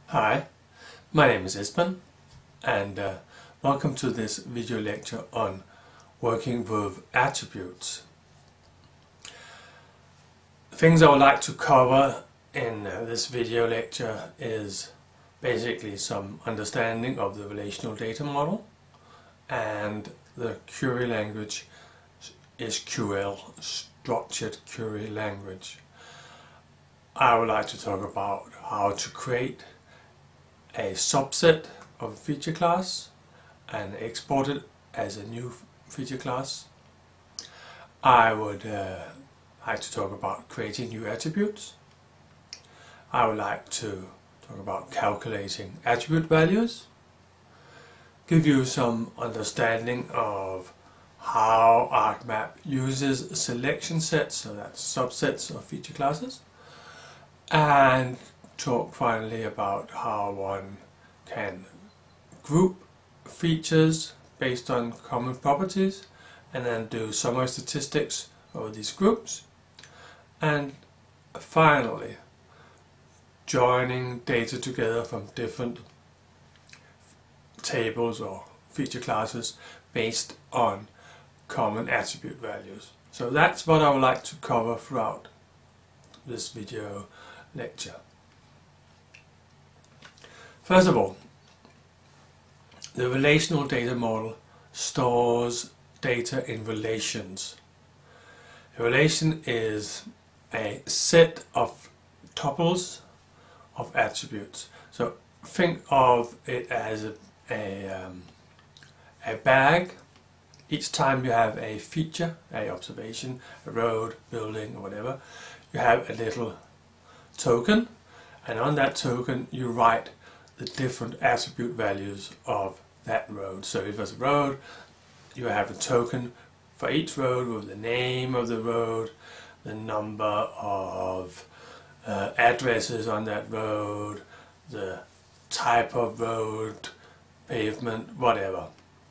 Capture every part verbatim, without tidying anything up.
Hi, my name is Espen and uh, welcome to this video lecture on working with attributes. Things I would like to cover in uh, this video lecture is basically some understanding of the relational data model, and the query language is Q L, structured query language. I would like to talk about how to create a subset of a feature class and export it as a new feature class. I would uh, like to talk about creating new attributes. I would like to talk about calculating attribute values, give you some understanding of how ArcMAp uses selection sets, so that's subsets of feature classes, and talk finally about how one can group features based on common properties and then do summary statistics over these groups, and finally joining data together from different tables or feature classes based on common attribute values. So that's what I would like to cover throughout this video lecture. First of all, the relational data model stores data in relations. A relation is a set of tuples of attributes. So think of it as a, a, um, a bag. Each time you have a feature, a observation, a road, building, or whatever, you have a little token, and on that token you write the different attribute values of that road. So if there's a road, you have a token for each road with the name of the road, the number of uh, addresses on that road, the type of road, pavement, whatever.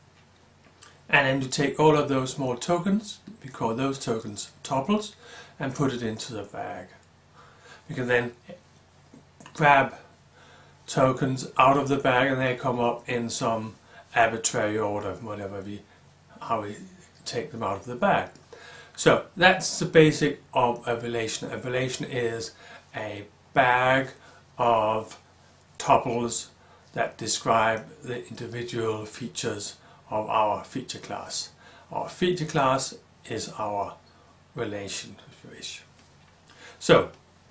And then you take all of those small tokens, we call those tokens tuples, and put it into the bag. You can then grab tokens out of the bag and they come up in some arbitrary order, whatever we, how we take them out of the bag. So that's the basic of a relation. A relation is a bag of tuples that describe the individual features of our feature class. Our feature class is our relation, if you wish. So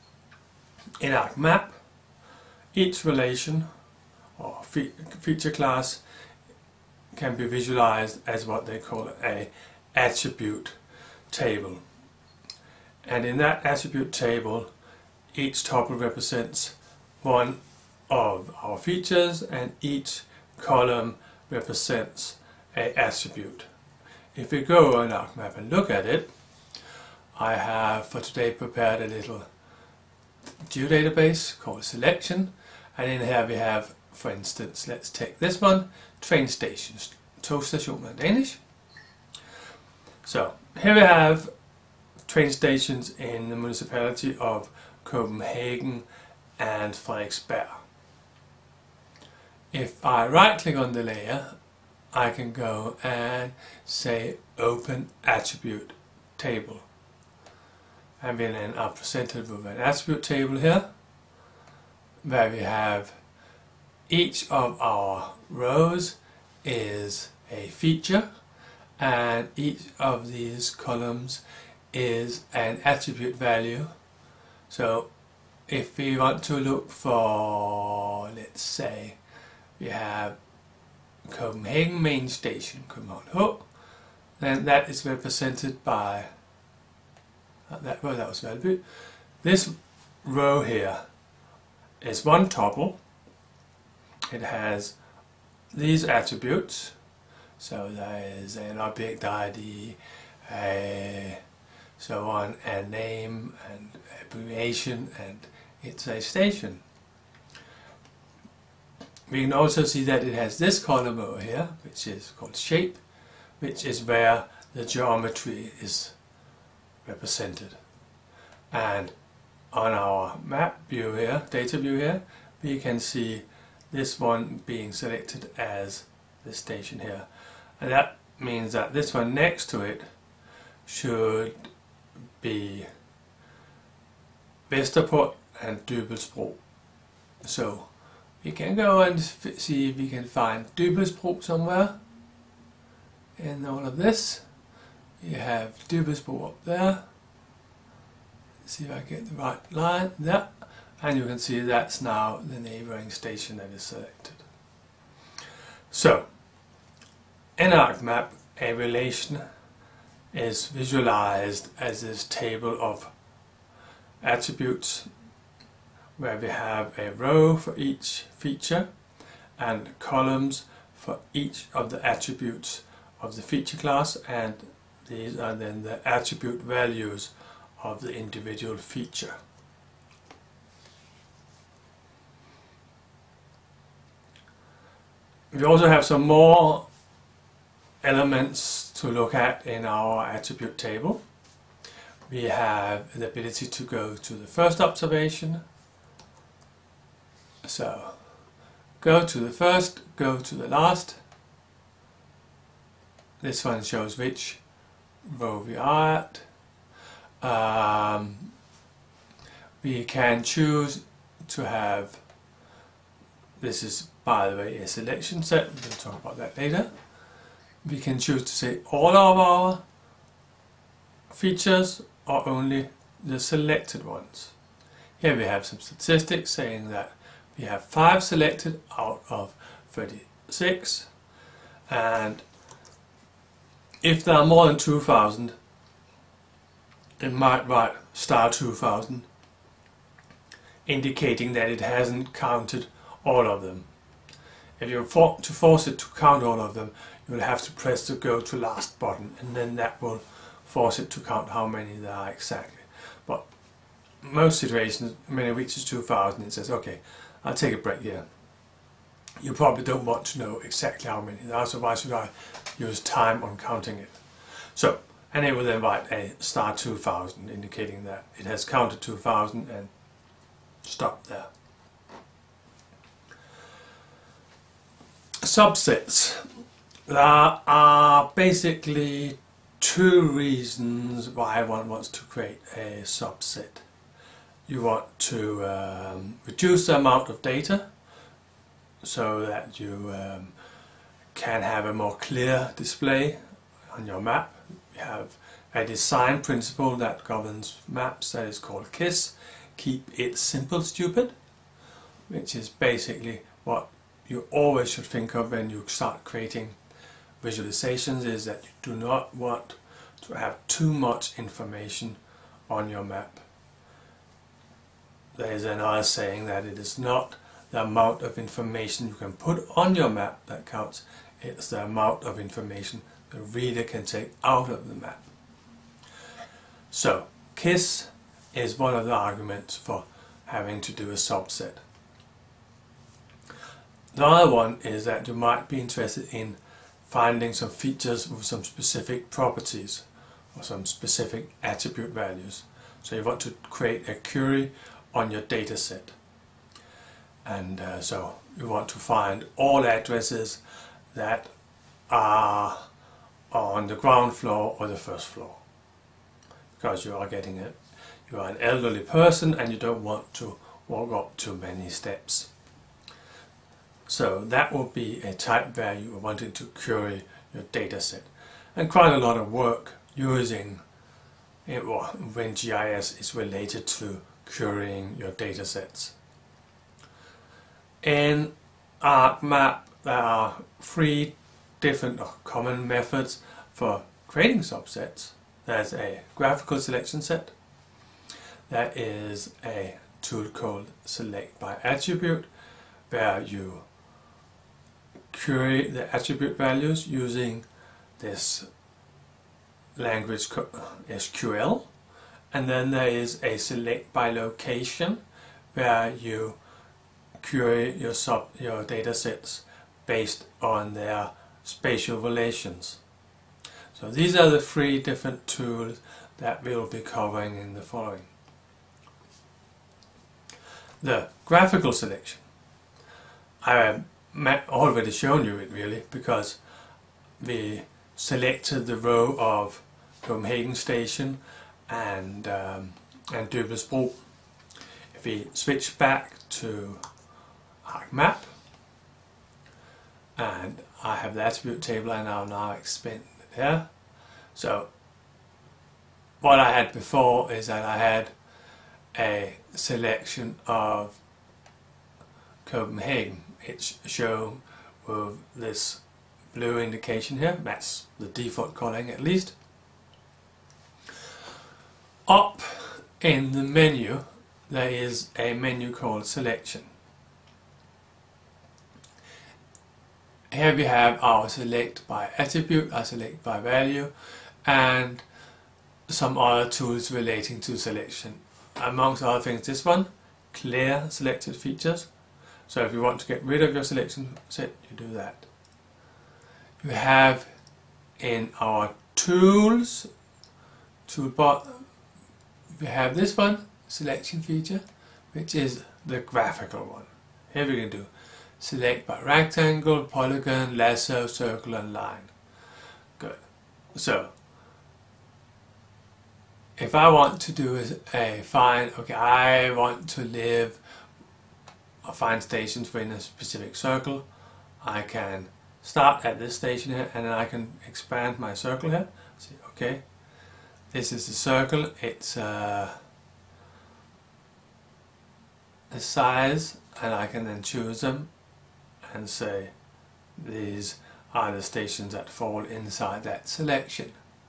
in ArcMAp, each relation or fe feature class can be visualized as what they call a attribute table. And in that attribute table, each tuple represents one of our features and each column represents an attribute. If we go on ArcMAp and look at it, I have for today prepared a little geodatabase called selection, and in here we have, for instance, let's take this one, train stations, togstation on Danish. So here we have train stations in the municipality of Copenhagen and Frederiksberg. If I right click on the layer, I can go and say open attribute table, and we then are presented with an attribute table here where we have each of our rows is a feature and each of these columns is an attribute value. So if we want to look for, let's say, we have Copenhagen main station, København, then that is represented by that row, that was Valby. This row here is one tuple. It has these attributes, so there is an object I D, a so on, a name and abbreviation, and it's a station. We can also see that it has this column over here, which is called shape, which is where the geometry is represented. And on our map view here, data view here, we can see this one being selected as the station here, and that means that this one next to it should be Vesterport and Dybelsbro. So we can go and see if we can find Dybelsbro somewhere in all of this. You have Dybelsbro up there. Let's see if I get the right line there, and you can see that's now the neighbouring station that is selected. So in ArcMAp, a relation is visualized as this table of attributes where we have a row for each feature and columns for each of the attributes of the feature class, and these are then the attribute values of the individual feature. We also have some more elements to look at in our attribute table. We have the ability to go to the first observation. So go to the first, go to the last. This one shows which row we are at. Um, we can choose to have, this is by the way a selection set, we'll talk about that later. We can choose to say all of our features or only the selected ones. Here we have some statistics saying that we have five selected out of thirty-six, and if there are more than two thousand, it might write star two thousand, indicating that it hasn't counted all of them. If you for to force it to count all of them, you will have to press the go to last button, and then that will force it to count how many there are exactly. But most situations, when it reaches two thousand, it says, okay, I'll take a break here. You probably don't want to know exactly how many there are, so why should I use time on counting it? So, and it will then write a star two thousand, indicating that it has counted two thousand and stop there. Subsets. There are basically two reasons why one wants to create a subset. You want to um, reduce the amount of data so that you um, can have a more clear display on your map. We have a design principle that governs maps that is called KISS, keep it simple stupid, which is basically what you always should think of when you start creating visualizations, is that you do not want to have too much information on your map. There is another saying that it is not the amount of information you can put on your map that counts, it's the amount of information the reader can take out of the map. So KISS is one of the arguments for having to do a subset. The other one is that you might be interested in finding some features with some specific properties or some specific attribute values. So you want to create a query on your data set, and uh, so you want to find all addresses that are on the ground floor or the first floor, because you are getting it, you are an elderly person and you don't want to walk up too many steps. So that will be a type value of wanting to query your data set, and quite a lot of work using it when G I S is related to querying your data sets. In ArcMAp there are three different or common methods for creating subsets. There's a graphical selection set. There is a tool called select by attribute, where you query the attribute values using this language S Q L. And then there is a select by location, where you query your sub your data sets based on their spatial relations. So these are the three different tools that we'll be covering in the following. The graphical selection. I already shown you it really, because we selected the row of Copenhagen Station and um, and Døbelnsbro. If we switch back to ArcMAp, and I have the attribute table and I'll now expand it here. So what I had before is that I had a selection of Copenhagen. It's shown with this blue indication here. That's the default calling at least. Up in the menu there is a menu called Selection. Here we have our select by attribute, our select by value, and some other tools relating to selection. Amongst other things, this one, clear selected features. So if you want to get rid of your selection set, you do that. You have in our tools toolbar, we have this one, selection feature, which is the graphical one. Here we can do select by rectangle, polygon, lasso, circle and line. Good. So if I want to do a find, okay, I want to live or find stations within a specific circle, I can start at this station here and then I can expand my circle here. See, okay, this is the circle, it's uh, the size, and I can then choose them and say these are the stations that fall inside that selection.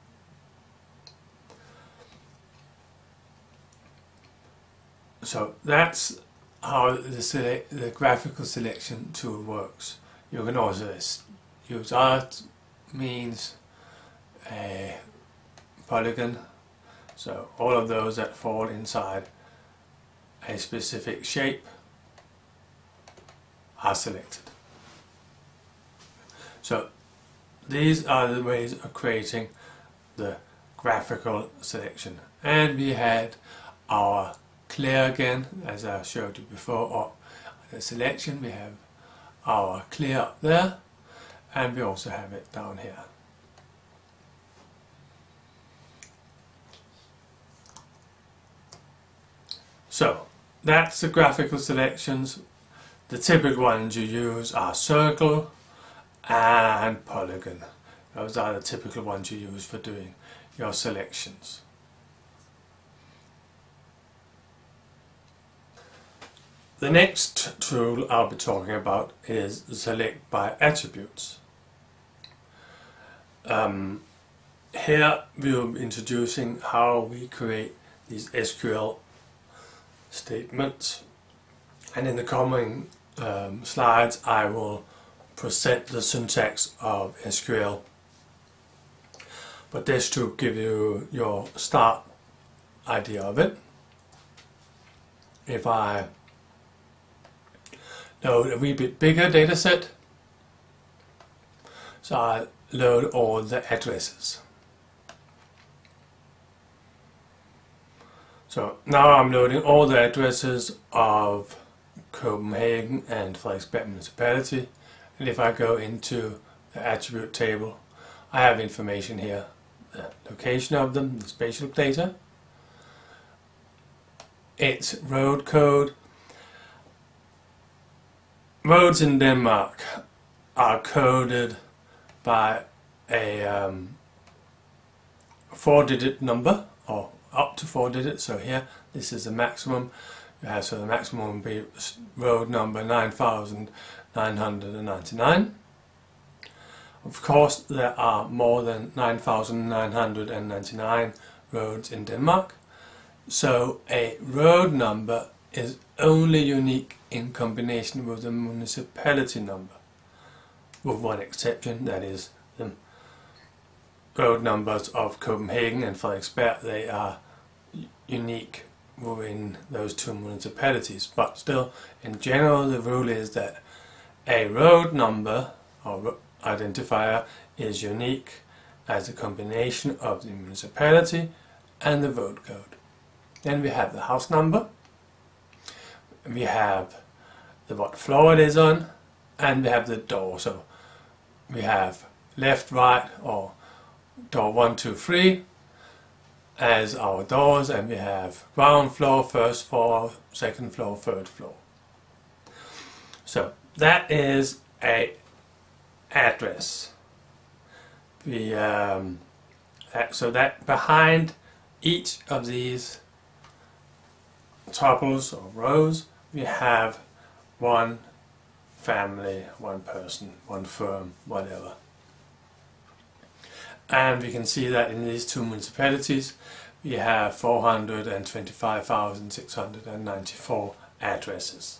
So that's how the, select, the graphical selection tool works. You can also use other means, a polygon, so all of those that fall inside a specific shape are selected. So these are the ways of creating the graphical selection. And we had our clear again, as I showed you before, or the selection. We have our clear up there, and we also have it down here. So that's the graphical selections. The typical ones you use are circle and polygon. Those are the typical ones you use for doing your selections. The next tool I'll be talking about is select by attributes. Um, here we will be introducing how we create these S Q L statements, and in the coming um, slides I will present the syntax of S Q L. But just to give you your start idea of it, if I load a wee bit bigger data set, so I load all the addresses. So now I'm loading all the addresses of Copenhagen and Frederiksberg municipality, and if I go into the attribute table, I have information here, the location of them, the spatial data, its road code. Roads in Denmark are coded by a um, four-digit number, or up to four digits. So here, this is the maximum. You have, so the maximum would be road number nine thousand nine hundred ninety-nine. Of course, there are more than nine thousand nine hundred ninety-nine roads in Denmark. So a road number is only unique in combination with the municipality number, with one exception, that is the road numbers of Copenhagen and Frederiksberg. They are unique within those two municipalities, but still, in general, the rule is that a road number or identifier is unique as a combination of the municipality and the road code. Then we have the house number, we have the what floor it is on, and we have the door. So we have left, right, or door one, two, three as our doors, and we have ground floor, first floor, second floor, third floor. So that is a address. We um, so that behind each of these tuples or rows we have one family, one person, one firm, whatever. And we can see that in these two municipalities we have four hundred twenty-five thousand six hundred ninety-four addresses.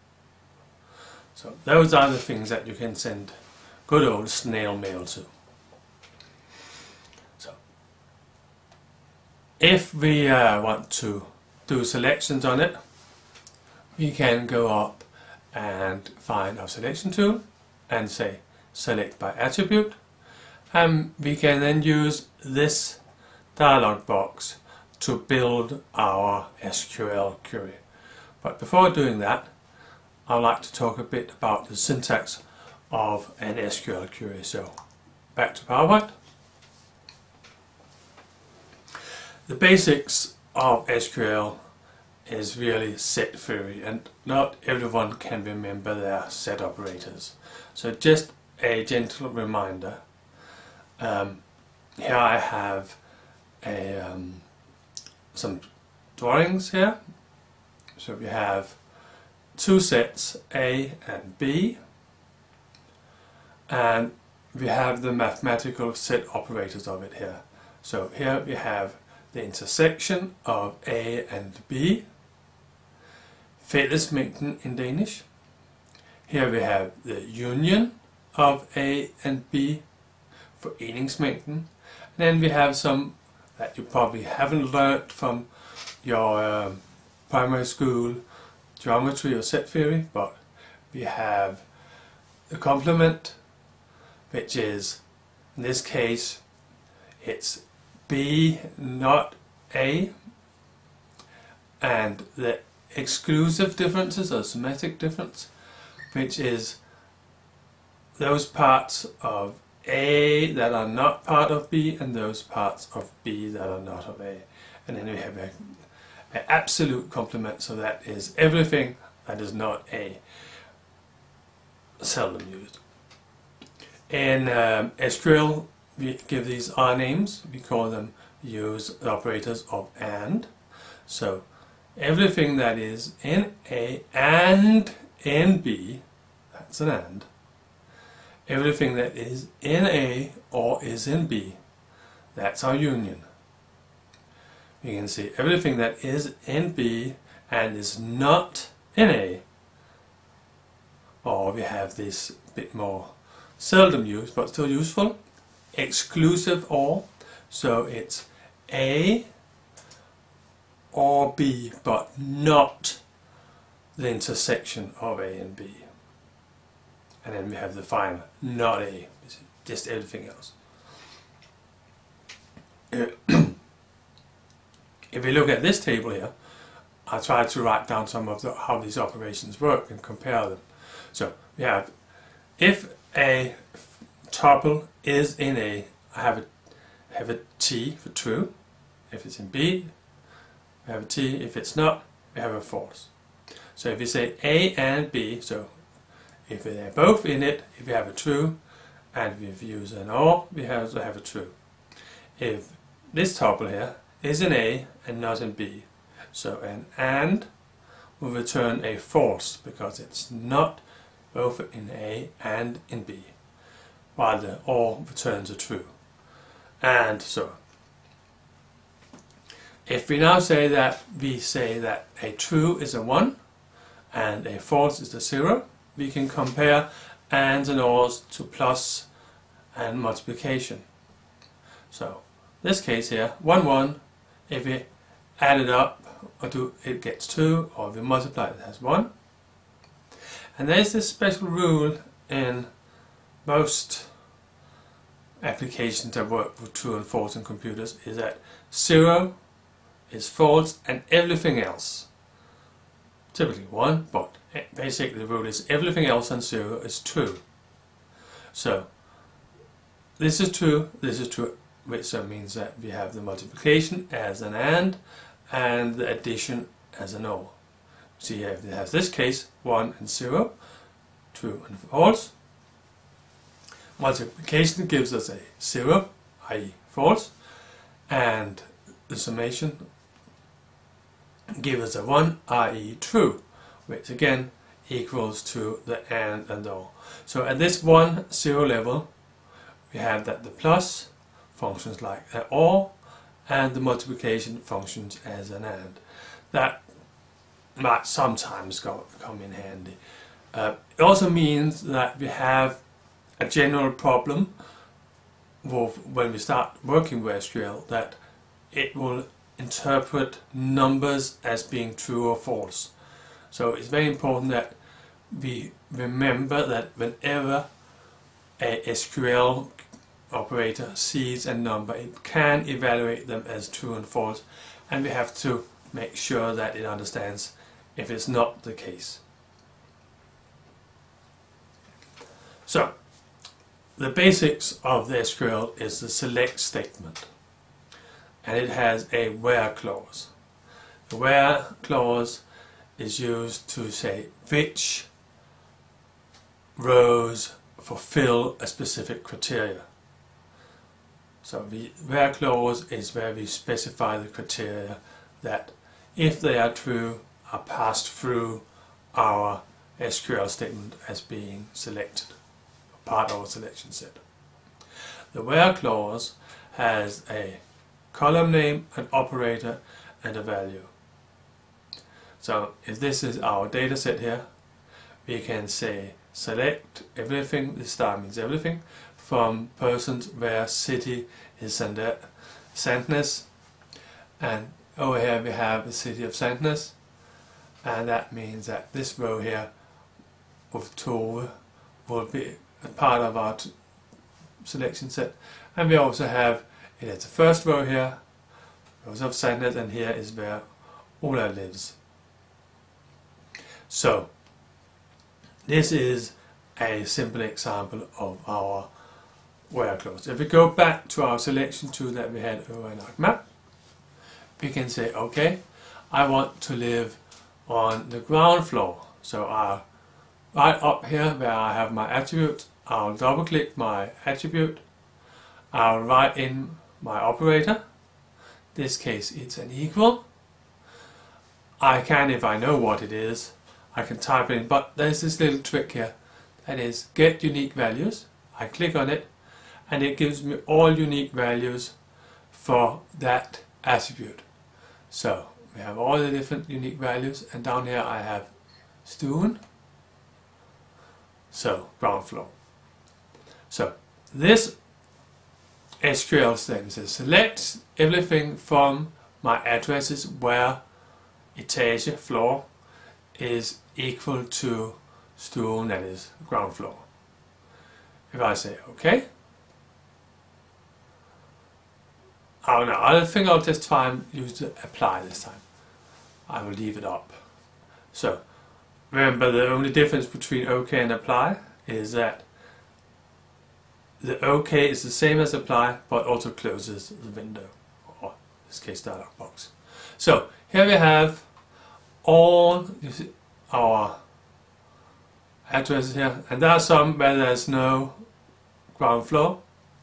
So those are the things that you can send good old snail mail to. So if we uh, want to do selections on it, we can go up and find our selection tool and say select by attribute, and we can then use this dialog box to build our S Q L query. But before doing that, I'd like to talk a bit about the syntax of an S Q L query. So back to PowerPoint. The basics of S Q L is really set theory, and not everyone can remember their set operators. So just a gentle reminder. Um, here I have a, um, some drawings here. So we have two sets, A and B, and we have the mathematical set operators of it here. So here we have the intersection of A and B, fællesmængden in Danish. Here we have the union of A and B, foreningsmængden. And then we have some that you probably haven't learned from your uh, primary school geometry or set theory, but we have the complement, which is, in this case, it's B, not A, and the exclusive differences or symmetric difference, which is those parts of A that are not part of B and those parts of B that are not of A. And then we have a, a absolute complement, so that is everything that is not A, seldom used. In um, S Q L we give these R names, we call them, use the operators of AND. So everything that is in A and in B, that's an AND. Everything that is in A or is in B, that's our union. You can see everything that is in B and is not in A, or we have this bit more seldom used but still useful, exclusive OR. So it's A or B but not the intersection of A and B. And then we have the final, not A, just everything else. If we look at this table here, I tried to write down some of the, how these operations work and compare them. So we have, if a tuple is in A, I have a, have a T for true. If it's in B, we have a T. If it's not, we have a false. So if we say A and B, so if they're both in it, if we have a true, and we use an OR, we also have a true. If this tuple here is in A and not in B, so an AND will return a false because it's not both in A and in B, while the OR returns a true. And so if we now say that we say that a true is a one and a false is a zero, we can compare ANDs and ORs to plus and multiplication. So this case here, one, one, if we add it up, or do it gets two, or if we multiply it, it has one. And there's this special rule in most applications that work with true and false in computers, is that zero is false and everything else, typically one, but basically the rule is everything else than zero is true. So this is true, this is true, which means that we have the multiplication as an AND and the addition as an OR. See here, if it has this case, one and zero, true and false. Multiplication gives us a zero, that is false, and the summation gives us a one, that is true, which again equals to the AND and OR. So at this one, zero level, we have that the plus functions like an OR and the multiplication functions as an AND. That might sometimes go, come in handy. Uh, it also means that we have a general problem with, when we start working with S Q L, that it will interpret numbers as being true or false. So it's very important that we remember that whenever a S Q L operator sees a number, it can evaluate them as true and false, and we have to make sure that it understands if it's not the case. So the basics of the S Q L is the select statement, and it has a where clause. The where clause is used to say which rows fulfill a specific criteria. So the where clause is where we specify the criteria that, if they are true, are passed through our S Q L statement as being selected, part of our selection set. The where clause has a column name, an operator, and a value. So if this is our data set here, we can say select everything, this star means everything, from persons where city is Sandnes, and over here we have the city of Sandnes, and that means that this row here of Tove will be a part of our selection set, and we also have it as the first row here, rows of Sandnes, and here is where Ola lives. So this is a simple example of our where clause. If we go back to our selection tool that we had over in ArcMAp, we can say, okay, I want to live on the ground floor. So I'll, right up here where I have my attribute, I'll double click my attribute, I'll write in my operator. In this case it's an equal. I can, if I know what it is, I can type it in, but there's this little trick here, that is get unique values. I click on it and it gives me all unique values for that attribute. So we have all the different unique values, and down here I have stone, so ground floor. So this S Q L statement says select everything from my addresses where etage, floor, is equal to stone, that is ground floor. If I say OK, oh no, I think I'll just try and use the apply this time. I will leave it up. So remember, the only difference between OK and apply is that the OK is the same as apply, but also closes the window, or in this case dialog box. So here we have all our addresses here, and there are some where there's no ground floor,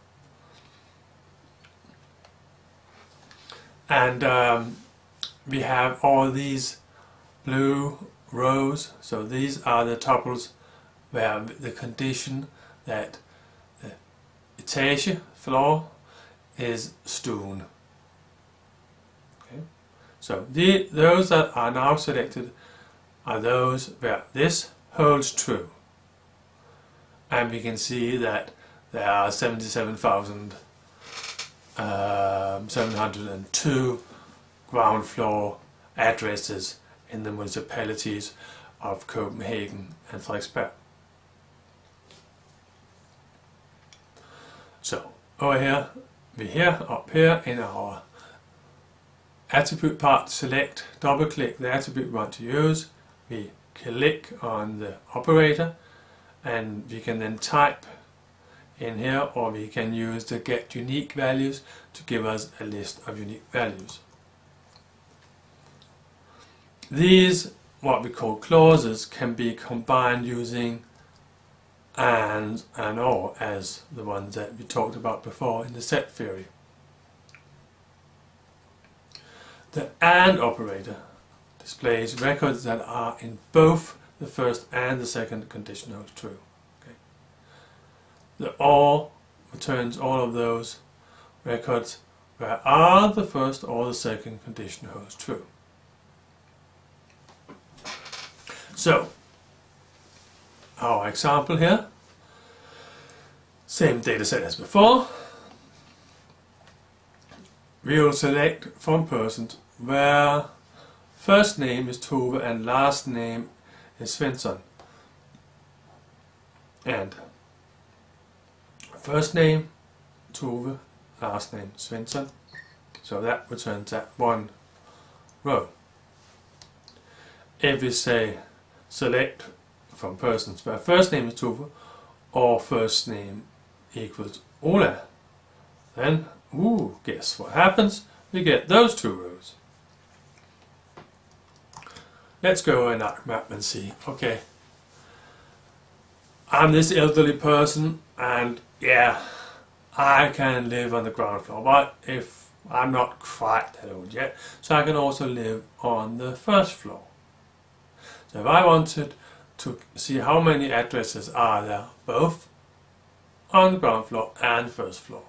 and um, we have all these blue rows. So these are the tuples where the condition that the etage, floor, is stone. Okay. So the, those that are now selected are those where this holds true, and we can see that there are seventy-seven thousand seven hundred two ground floor addresses in the municipalities of Copenhagen and Frederiksberg. So over here, we here, up here in our attribute part, select, double click the attribute we want to use, we click on the operator, and we can then type in here, or we can use the get unique values to give us a list of unique values. These, what we call clauses, can be combined using and and or as the ones that we talked about before in the set theory. The AND operator displays records that are in both the first and the second condition holds true. Okay. The OR returns all of those records where are the first or the second condition holds true. So, our example here, same data set as before. We will select from persons where first name is Tove and last name is Svensson. And first name Tove, last name Svensson. So that returns that one row. If we say select from persons where first name is Tove or first name equals Ola, then, ooh, guess what happens? We get those two rows. Let's go in ArcMAp and see. Okay, I'm this elderly person, and yeah, I can live on the ground floor, but if I'm not quite that old yet, so I can also live on the first floor. So if I wanted to see how many addresses are there, both on the ground floor and first floor,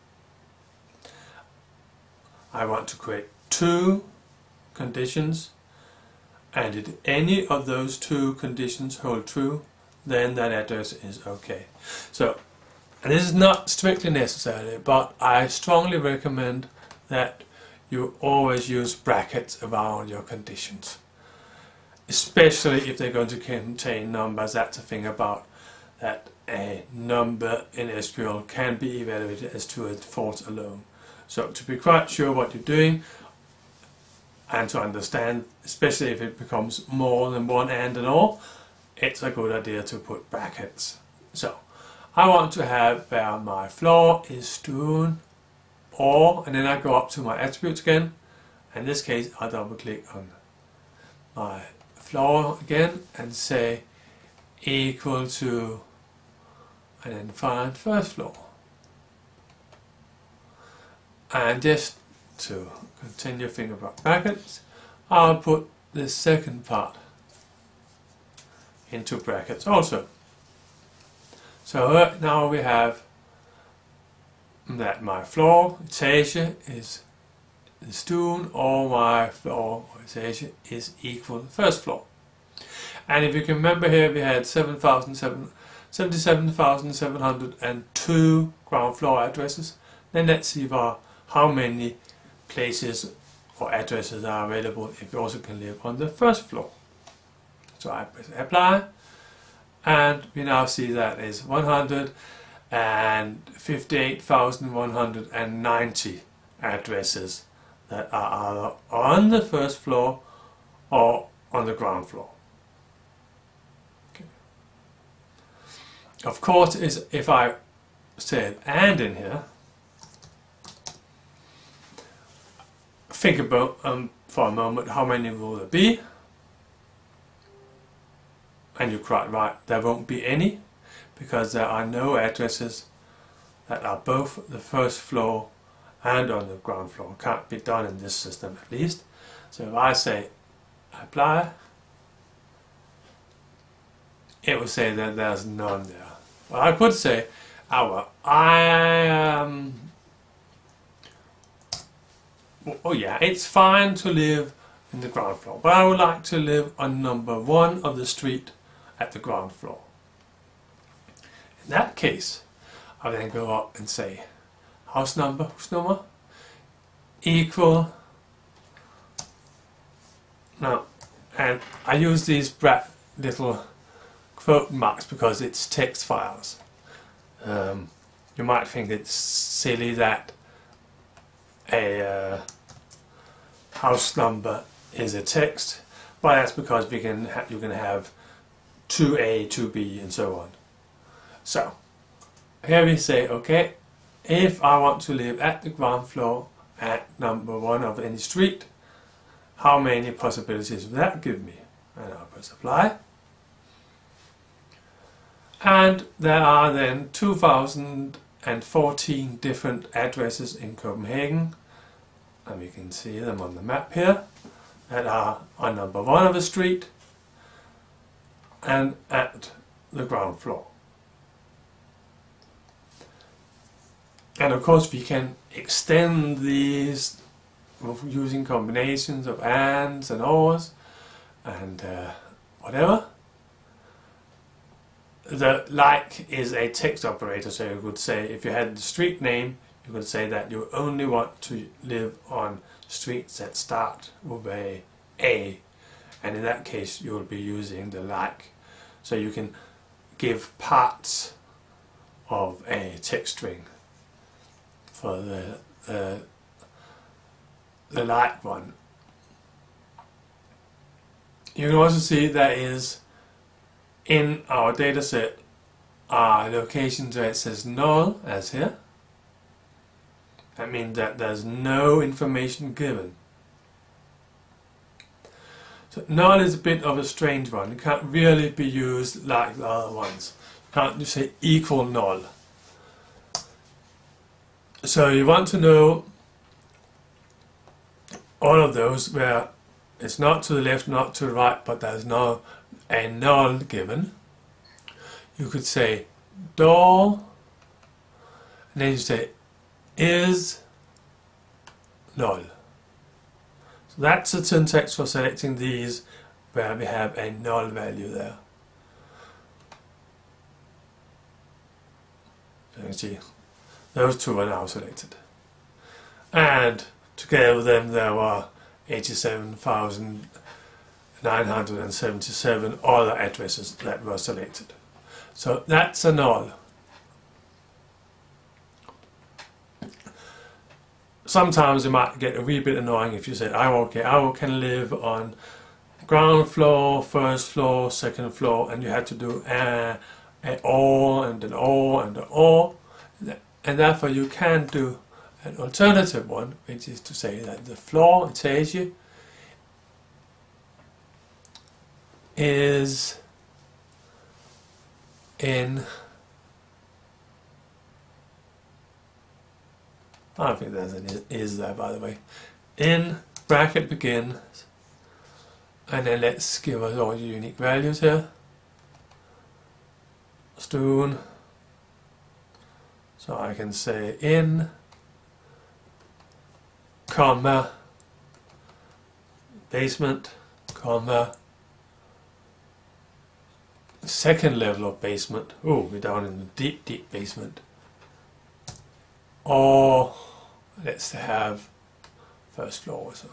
I want to create two conditions, and if any of those two conditions hold true, then that address is okay. So, and this is not strictly necessary, but I strongly recommend that you always use brackets around your conditions, especially if they're going to contain numbers. That's the thing about that a number in S Q L can be evaluated as true and false alone. So to be quite sure what you're doing and to understand, especially if it becomes more than one and and or, it's a good idea to put brackets. So I want to have where my floor is strewn, or, and then I go up to my attributes again. In this case I double click on my floor again and say equal to, and then find first floor. And just to continue thinking about brackets, I'll put the second part into brackets also. So uh, now we have that my floor etage is the stone, or my floor etage is equal to first floor. And if you can remember here, we had seventy-seven thousand seven hundred two ground floor addresses. Then let's see about how many places or addresses are available if you also can live on the first floor. So I press apply, and we now see that is one hundred fifty-eight thousand one hundred ninety addresses that are either on the first floor or on the ground floor. Okay. Of course, is if I said and in here, think about um, for a moment how many will there be, and you're quite right, there won't be any, because there are no addresses that are both the first floor and on the ground floor. Can't be done in this system at least. So if I say apply, it will say that there's none there. Well, I could say, oh well, I um, oh yeah, it's fine to live in the ground floor, but I would like to live on number one of the street at the ground floor. In that case, I then go up and say house number, house number equal. Now, and I use these brat little quote marks because it's text files. Um, you might think it's silly that a uh, house number is a text, but that's because we can ha you can have two A, two B and so on. So here we say, okay, if I want to live at the ground floor at number one of any street, how many possibilities will that give me? And I'll press apply. And there are then two thousand fourteen different addresses in Copenhagen, and we can see them on the map here, that are on number one of a street and at the ground floor. And of course we can extend these using combinations of ands and ors and uh, whatever. The like is a text operator, so you could say, if you had the street name, you could say that you only want to live on streets that start with a A, and in that case you will be using the like. So you can give parts of a text string for the uh, the like one. You can also see that is in our data set are locations where it says null, as here. That means that there's no information given. So null is a bit of a strange one. It can't really be used like the other ones. You can't just say equal null. So you want to know all of those where it's not to the left, not to the right, but there's no a null given. You could say door, and then you say is null. So that's the syntax for selecting these where we have a null value there. So you can see those two are now selected. And together with them there were eighty-seven thousand nine hundred seventy-seven other addresses that were selected. So that's a null. Sometimes it might get a wee bit annoying if you say, oh, okay, I can live on ground floor, first floor, second floor, and you have to do a, a or and an or and an or, and therefore you can do an alternative one, which is to say that the floor etage is in, I don't think there's an is there, by the way, in bracket begins, and then let's give us all the unique values here. Stone. So I can say in, comma, basement, comma, second level of basement. Oh, we're down in the deep, deep basement. Or let's have first floor also.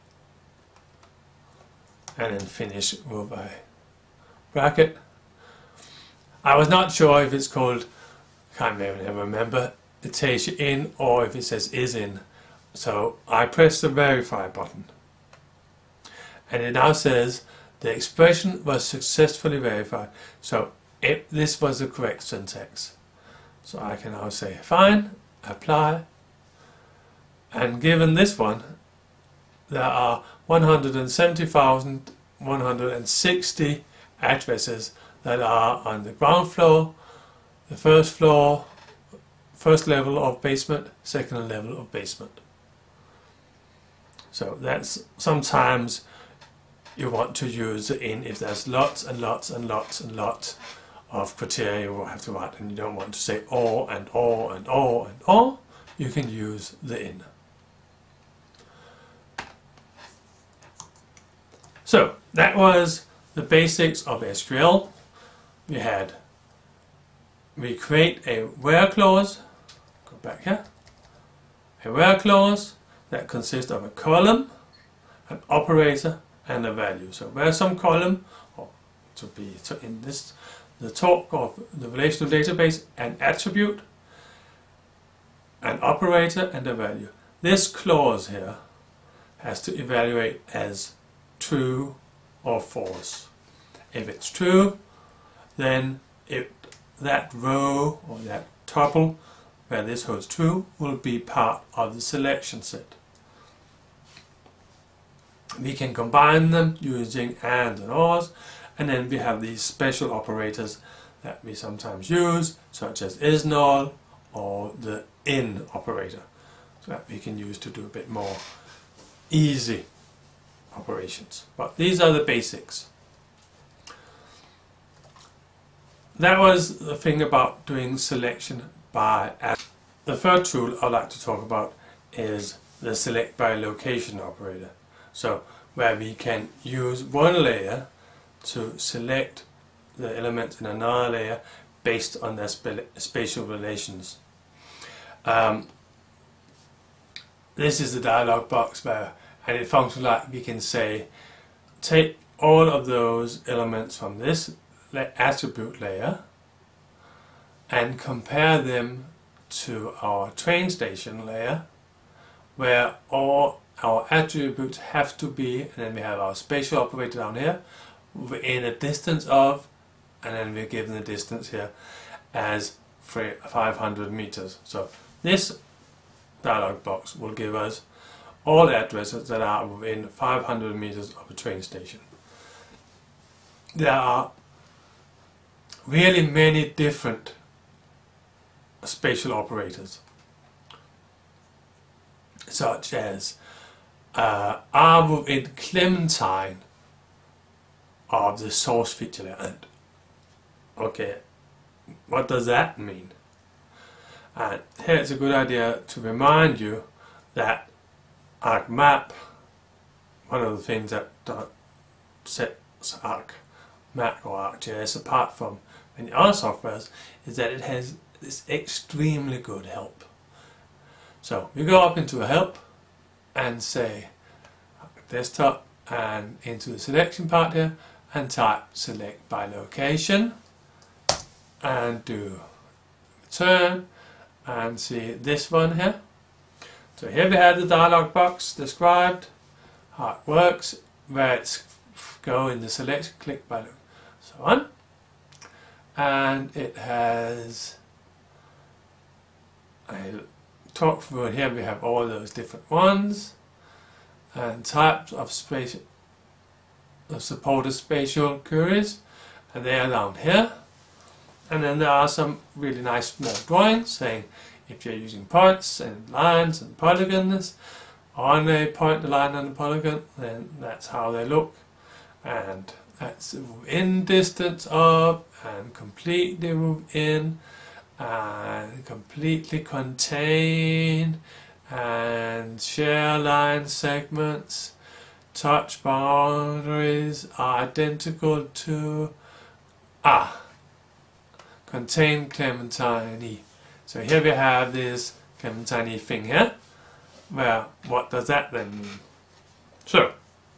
And then finish with a bracket. I was not sure if it's called, can't even remember, etage in or if it says is in. So I press the verify button. And it now says the expression was successfully verified. So if this was the correct syntax. So I can now say fine, apply, and given this one there are one hundred seventy thousand one hundred sixty addresses that are on the ground floor, the first floor, first level of basement, second level of basement. So that's sometimes you want to use the in if there's lots and lots and lots and lots of criteria you will have to write, and you don't want to say or and or and or and or, you can use the in. So that was the basics of S Q L. We had, we create a where clause, go back here, a where clause that consists of a column, an operator and a value. So where's some column, or to be so in this the talk of the relational database, an attribute, an operator and a value. This clause here has to evaluate as true or false. If it's true, then it, that row or that tuple where this holds true will be part of the selection set. We can combine them using and and ors, and then we have these special operators that we sometimes use, such as is null or the in operator, so that we can use to do a bit more easy operations. But these are the basics. That was the thing about doing selection by attribute. The third tool I'd like to talk about is the select by location operator. So where we can use one layer to select the elements in another layer based on their spatial relations. Um, this is the dialog box where, and it functions like we can say, take all of those elements from this attribute layer and compare them to our train station layer, where all our attributes have to be, and then we have our spatial operator down here, within a distance of, and then we're given the distance here as five hundred meters. So this dialog box will give us all addresses that are within five hundred meters of a train station. There are really many different spatial operators, such as uh, are within Clementine of the source feature layer. And okay, what does that mean? And here it's a good idea to remind you that ArcMAp, one of the things that sets ArcMAp or ArcGIS apart from many other softwares is that it has this extremely good help. So we go up into a help and say desktop and into the selection part here and type select by location and do return and see this one here. So here we have the dialog box described, how it works, where it's go in the selection, click by so on, and it has I talk through it. Here we have all those different ones and types of spatial of supported spatial queries, and they are down here. And then there are some really nice small drawings saying if you're using points and lines and polygons on a point, a line and a polygon, then that's how they look, and that's in distance of and completely within and completely contained and share line segments, touch boundaries are identical to ah contain Clementine E. So here we have this Clementine E thing here, where what does that then mean? So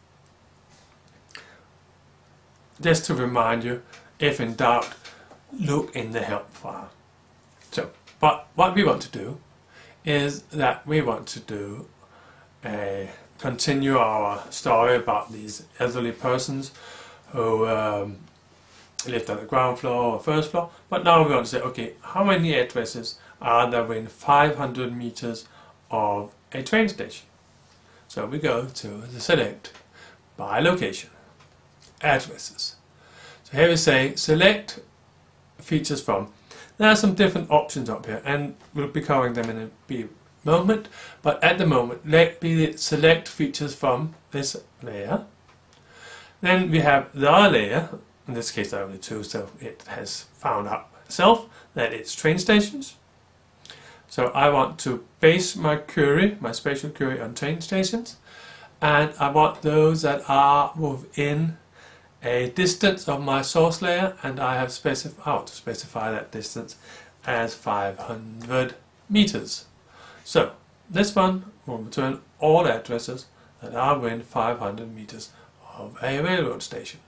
just to remind you, if in doubt, look in the help file. So, but what we want to do is that we want to do a continue our story about these elderly persons who um, lived on the ground floor or first floor. But now we want to say, okay, how many addresses are there within five hundred meters of a train station? So we go to the select by location addresses. So here we say select features from. There are some different options up here, and we'll be covering them in a moment, but at the moment let me select features from this layer. Then we have the other layer, in this case there are only two, so it has found out itself that it's train stations. So I want to base my query, my spatial query, on train stations, and I want those that are within a distance of my source layer, and I have specified how to specify that distance as five hundred meters. So this one will return all addresses that are within five hundred meters of a railroad station.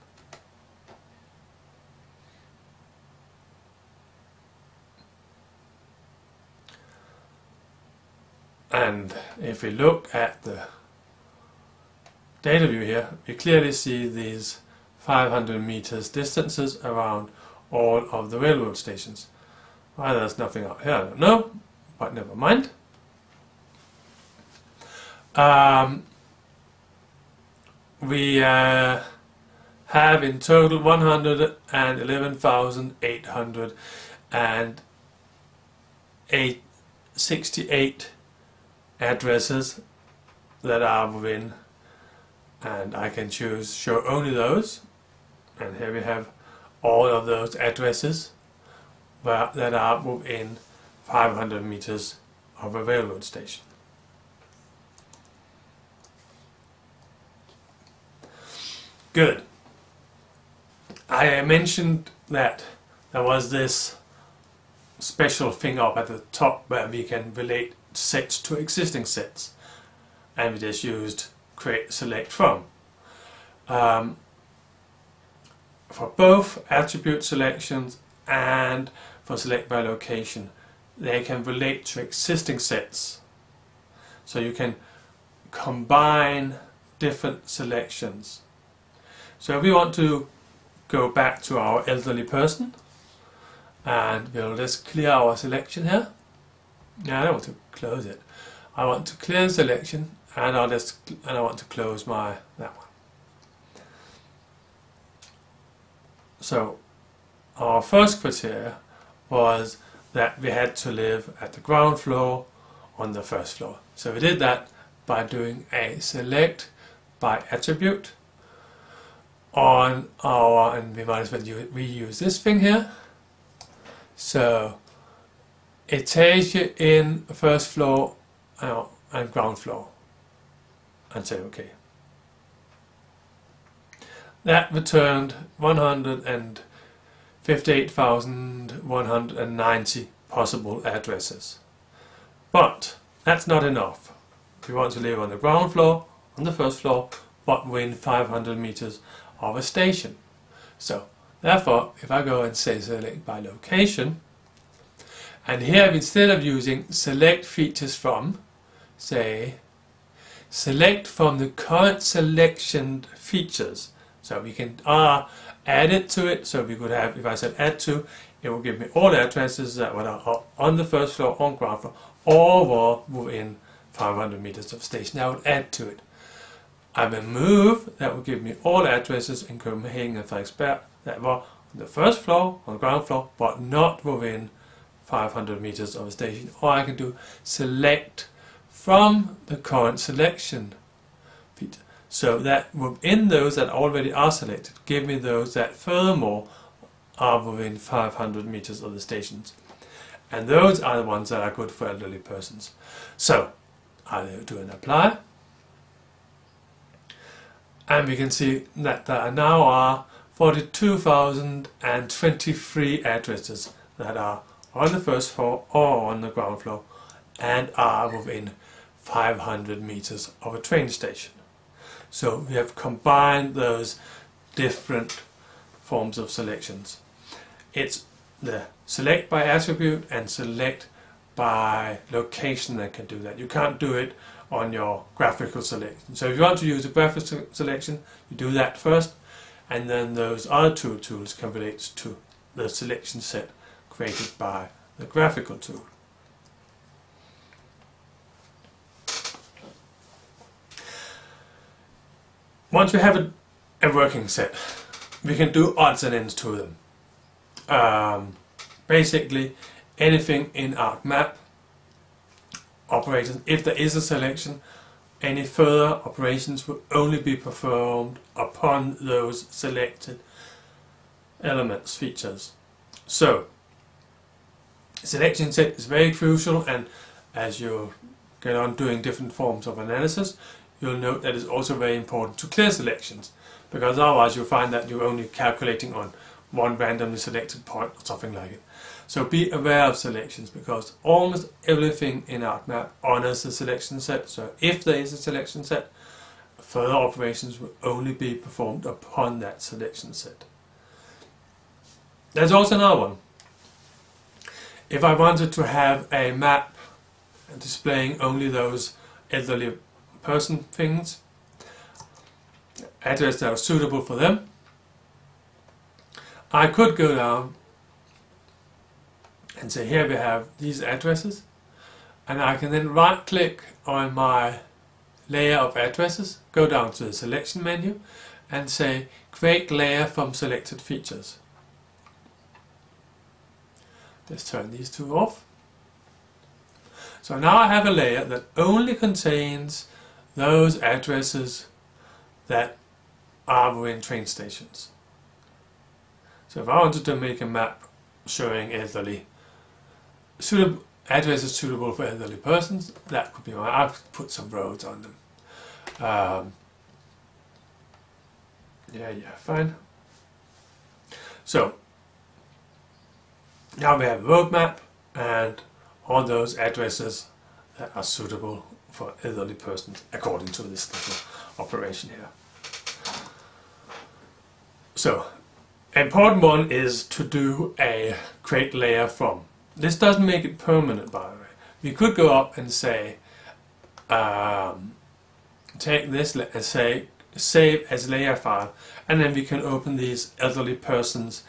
And if we look at the data view here, we clearly see these five hundred meters distances around all of the railroad stations. Why there's nothing out here, I don't know, but never mind. Um, we uh, have in total one hundred eleven thousand eight hundred sixty-eight addresses that are within, and I can choose show only those, and here we have all of those addresses where, that are within five hundred meters of a railroad station. Good. I mentioned that there was this special thing up at the top where we can relate sets to existing sets, and we just used create select from. Um, for both attribute selections and for select by location, they can relate to existing sets, so you can combine different selections. So if we want to go back to our elderly person, and we'll just clear our selection here. Now I don't want to close it. I want to clear the selection, and I'll just and I want to close my that one. So our first criteria was that we had to live at the ground floor on the first floor. So we did that by doing a select by attribute on our, and we might as well reuse this thing here. So it takes you in first floor uh, and ground floor, and say OK. That returned one hundred fifty-eight thousand one hundred ninety possible addresses. But that's not enough. We want to live on the ground floor, on the first floor, but within five hundred meters of a station. So therefore, if I go and say select by location, and here instead of using select features from, say select from the current selection features. So we can uh, add it to it. So we could have, if I said add to, it will give me all addresses that are on the first floor, on ground floor, or were within five hundred meters of station. I would add to it. I will move, that will give me all addresses in Copenhagen and Frederiksberg that were on the first floor, on the ground floor, but not within five hundred meters of a station. Or I can do select from the current selection feature. So that within those that already are selected, give me those that furthermore are within five hundred meters of the stations. And those are the ones that are good for elderly persons. So I will do an apply. And we can see that there now are forty-two thousand twenty-three addresses that are on the first floor or on the ground floor and are within five hundred meters of a train station. So we have combined those different forms of selections. It's the select by attribute and select by location that can do that. You can't do it on your graphical selection. So if you want to use a graphical selection, you do that first, and then those other two tools can relate to the selection set created by the graphical tool. Once we have a, a working set, we can do odds and ends to them. Um, basically, anything in ArcMAp operations, if there is a selection, any further operations will only be performed upon those selected elements, features. So, selection set is very crucial, and as you get on doing different forms of analysis, you'll note that it's also very important to clear selections, because otherwise you'll find that you're only calculating on one randomly selected point or something like it. So be aware of selections, because almost everything in ArcMAp honors the selection set. So if there is a selection set, further operations will only be performed upon that selection set. There's also another one. If I wanted to have a map displaying only those elderly person things, address that are suitable for them, I could go down and say here we have these addresses, and I can then right click on my layer of addresses, go down to the selection menu and say create layer from selected features. Let's turn these two off. So now I have a layer that only contains those addresses that are within train stations. So if I wanted to make a map showing elderly suitable addresses suitable for elderly persons, that could be my, I could put some roads on them. Um, yeah, yeah, fine. So now we have a road map and all those addresses that are suitable for elderly persons according to this little operation here. So, important one is to do a create layer from. This doesn't make it permanent, by the way. We could go up and say, um, take this and say save as layer file, and then we can open these elderly persons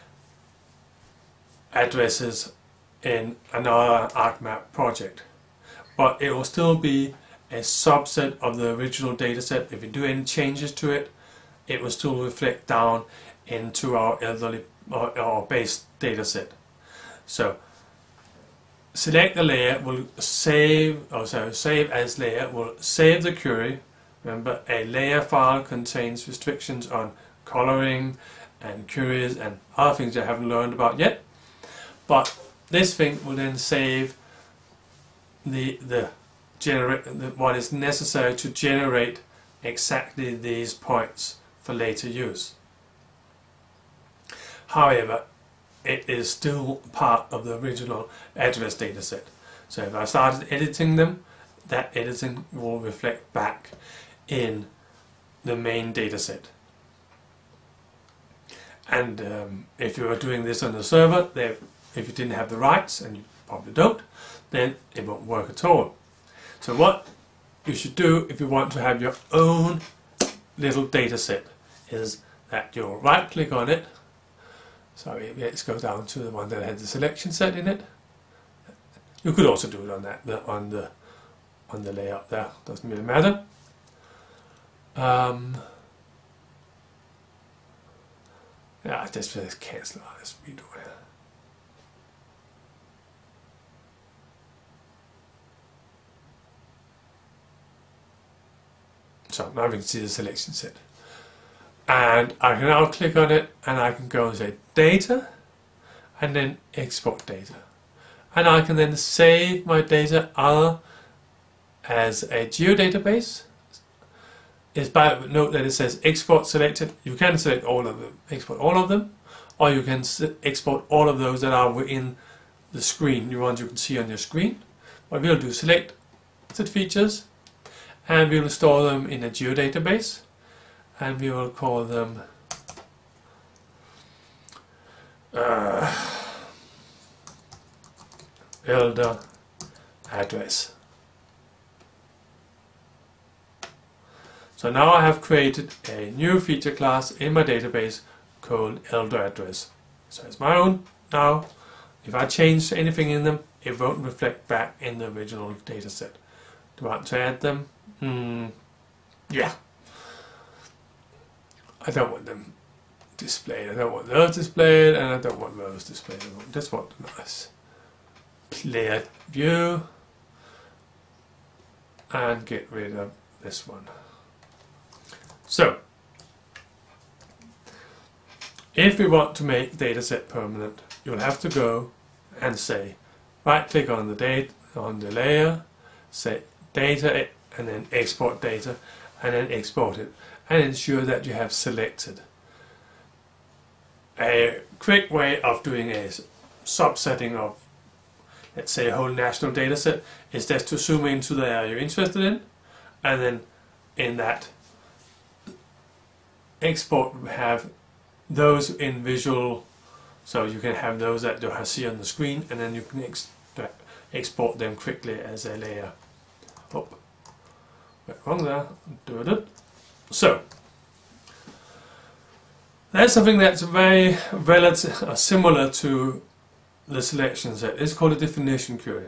addresses in another ArcMAp project. But it will still be a subset of the original dataset. If you do any changes to it, it will still reflect down into our elderly or, or base dataset. So select the layer, will save, or sorry, save as layer, will save the query. Remember, a layer file contains restrictions on coloring and queries and other things I haven't learned about yet. But this thing will then save the the generate the, what is necessary to generate exactly these points for later use. However, it is still part of the original address dataset. So if I started editing them, that editing will reflect back in the main dataset. And um, if you are doing this on the server, there, if you didn't have the rights, and you probably don't, then it won't work at all. So what you should do if you want to have your own little dataset is that you'll right click on it. Sorry, let's go down to the one that had the selection set in it. You could also do it on that, the, on the on the layout there. Doesn't really matter. Um, yeah, just let's cancel out this redo here. So now we can see the selection set. And I can now click on it and I can go and say data and then export data. And I can then save my data either as a geodatabase. It's by note that it says export selected. You can select all of them, export all of them, or you can export all of those that are within the screen, the ones you can see on your screen. But we'll do selected features, and we will store them in a geodatabase, and we will call them uh, elder address. So now I have created a new feature class in my database called elder address. So it's my own now. If I change anything in them, it won't reflect back in the original dataset. Do I want to add them? Hmm. Yeah. I don't want them displayed. I don't want those displayed, and I don't want those displayed. I just want a nice clear view, and get rid of this one. So, if we want to make dataset permanent, you'll have to go and say, right click on the date on the layer, say data, and then export data, and then export it, and ensure that you have selected. A quick way of doing a subsetting of, let's say, a whole national dataset is just to zoom into the area you're interested in, and then in that export have those in visual, so you can have those that you see on the screen, and then you can ex export them quickly as a layer. Oh, went wrong there. Do it. So That's something that's very relative, uh, similar to the selection set. It's called a definition query.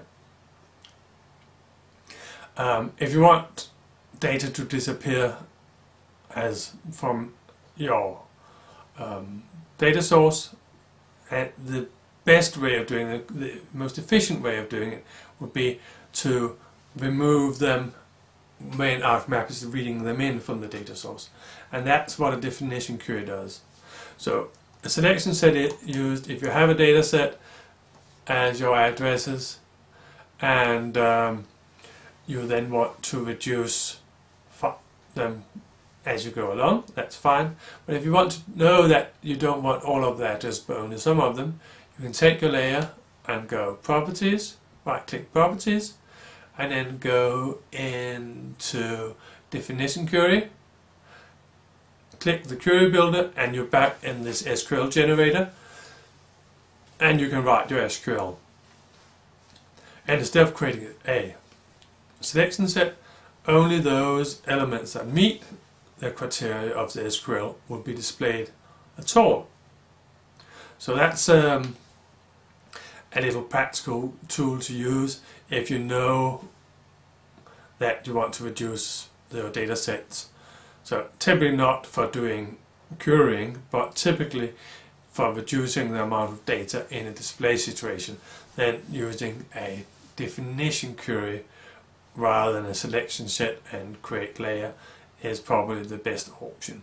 Um, if you want data to disappear as from your um, data source, and the best way of doing it, the most efficient way of doing it, would be to remove them when ArcMAp is reading them in from the data source. And that's what a definition query does. So a selection set is used if you have a data set as your addresses, and um, you then want to reduce them as you go along, that's fine. But if you want to know that you don't want all of the addresses but only some of them, you can take your layer and go Properties, right click Properties, and then go into Definition Query, click the query builder, and you're back in this S Q L generator, and you can write your S Q L. And instead of creating a selection set, only those elements that meet the criteria of the S Q L will be displayed at all. So that's um, a little practical tool to use if you know that you want to reduce the data sets. So typically not for doing querying, but typically for reducing the amount of data in a display situation, then using a definition query rather than a selection set and create layer is probably the best option.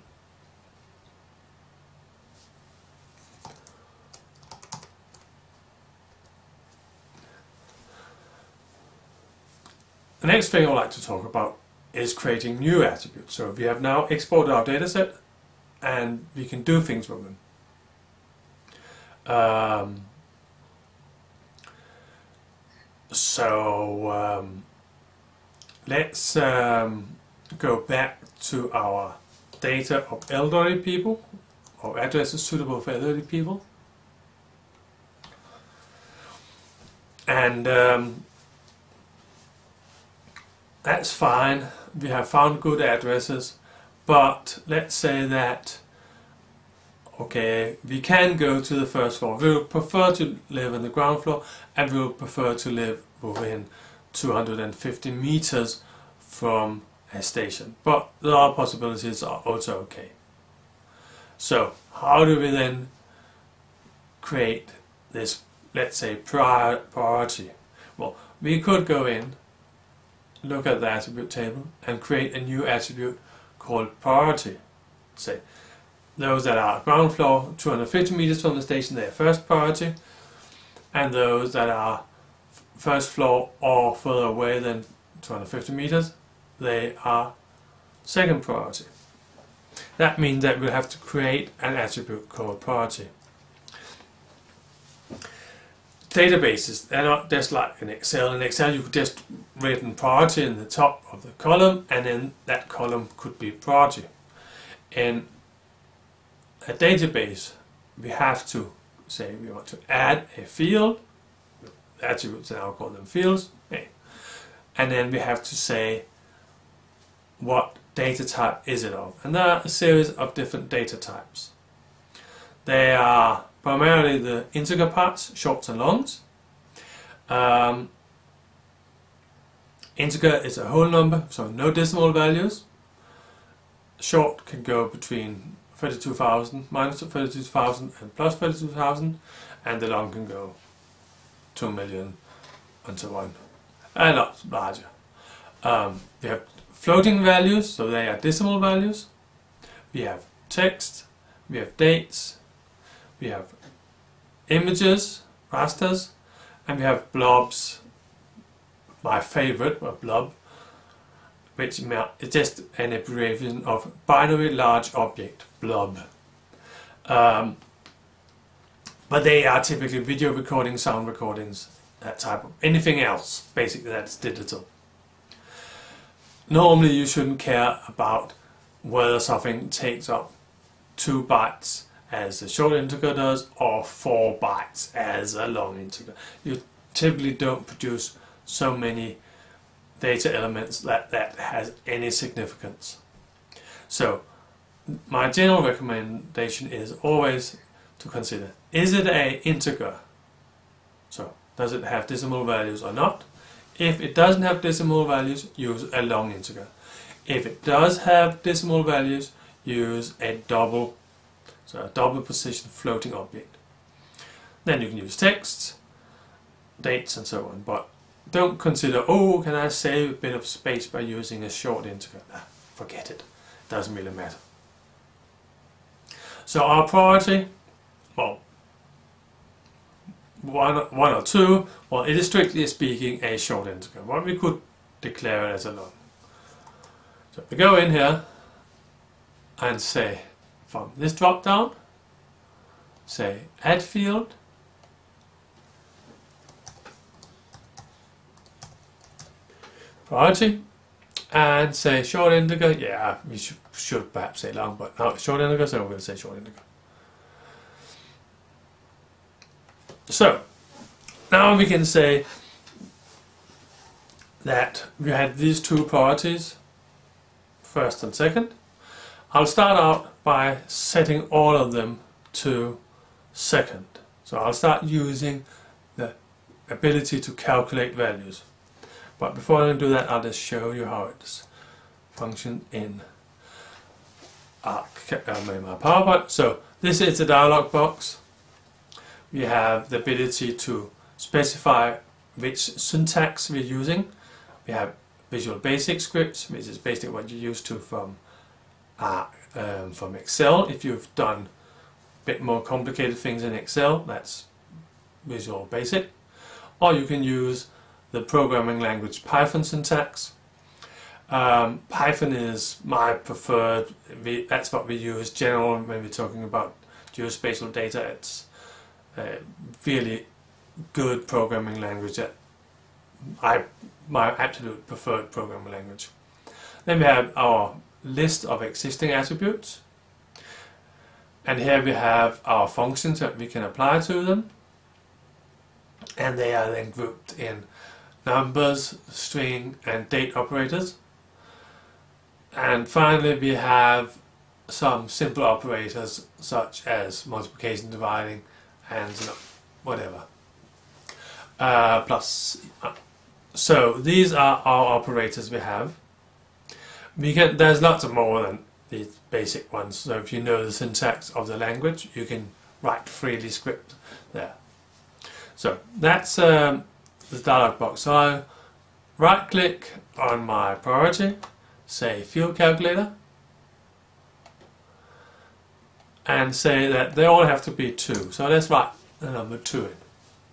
The next thing I'd like to talk about is creating new attributes. So we have now exported our dataset and we can do things with them. Um, so um, let's um, go back to our data of elderly people, or addresses suitable for elderly people, and um, that's fine. We have found good addresses, but let's say that okay, we can go to the first floor. We would prefer to live on the ground floor, and we would prefer to live within two hundred fifty meters from a station, but there are possibilities are also okay. So how do we then create this, let's say, prior priority? Well, we could go in, look at the attribute table, and create a new attribute called priority. Say those that are ground floor two hundred fifty meters from the station, they are first priority, and those that are first floor or further away than two hundred fifty meters, they are second priority. That means that we'll have to create an attribute called priority. Databases, they're not just like in Excel. In Excel you could just write priority in the top of the column, and then that column could be priority. In a database we have to say we want to add a field, attributes, and I'll call them fields, and then we have to say what data type is it of, and there are a series of different data types. They are primarily the integer parts, shorts and longs. Um, integer is a whole number, so no decimal values. Short can go between thirty-two thousand, minus thirty-two thousand and plus thirty-two thousand, and the long can go two million and so on, and lot larger. Um, we have floating values, so they are decimal values. We have text, we have dates, we have images, rasters, and we have blobs. My favorite, a blob, which is just an abbreviation of binary large object, blob. Um, but they are typically video recordings, sound recordings, that type of anything else, basically that's digital. Normally you shouldn't care about whether something takes up two bytes as a short integer does or four bytes as a long integer. You typically don't produce so many data elements that that has any significance. So my general recommendation is always to consider, is it an integer? So, does it have decimal values or not? If it doesn't have decimal values, use a long integer. If it does have decimal values, use a double, so a double position floating object. Then you can use text, dates and so on, but don't consider, oh, can I save a bit of space by using a short integer? Nah, forget it. It doesn't really matter. So our priority, well, one, one or two, well, it is strictly speaking a short integer, but we could declare it as a long. So we go in here and say, from this drop down, say add field, priority, and say short integer. Yeah, we should, should perhaps say long, but no, short integer, so we're going to say short integer. So, now we can say that we had these two priorities, first and second. I'll start out by setting all of them to second. So I'll start using the ability to calculate values. But before I do that, I'll just show you how it's functioned in Arc, uh, my PowerPoint. So this is the dialog box. We have the ability to specify which syntax we're using. We have Visual Basic scripts, which is basically what you're used to from uh, um, from Excel. If you've done a bit more complicated things in Excel, that's Visual Basic. Or you can use the programming language Python syntax. Um, Python is my preferred, we, that's what we use generally when we're talking about geospatial data. It's a really good programming language that I my absolute preferred programming language. Then we have our list of existing attributes, and here we have our functions that we can apply to them, and they are then grouped in numbers, string and date operators. And finally we have some simple operators such as multiplication, dividing and you know, whatever. Uh, plus, uh, so these are our operators we have. We can, there's lots of more than these basic ones, so if you know the syntax of the language you can write freely script there. So that's um, the dialog box. So I right click on my priority, say field calculator, and say that they all have to be two. So let's write the number two in.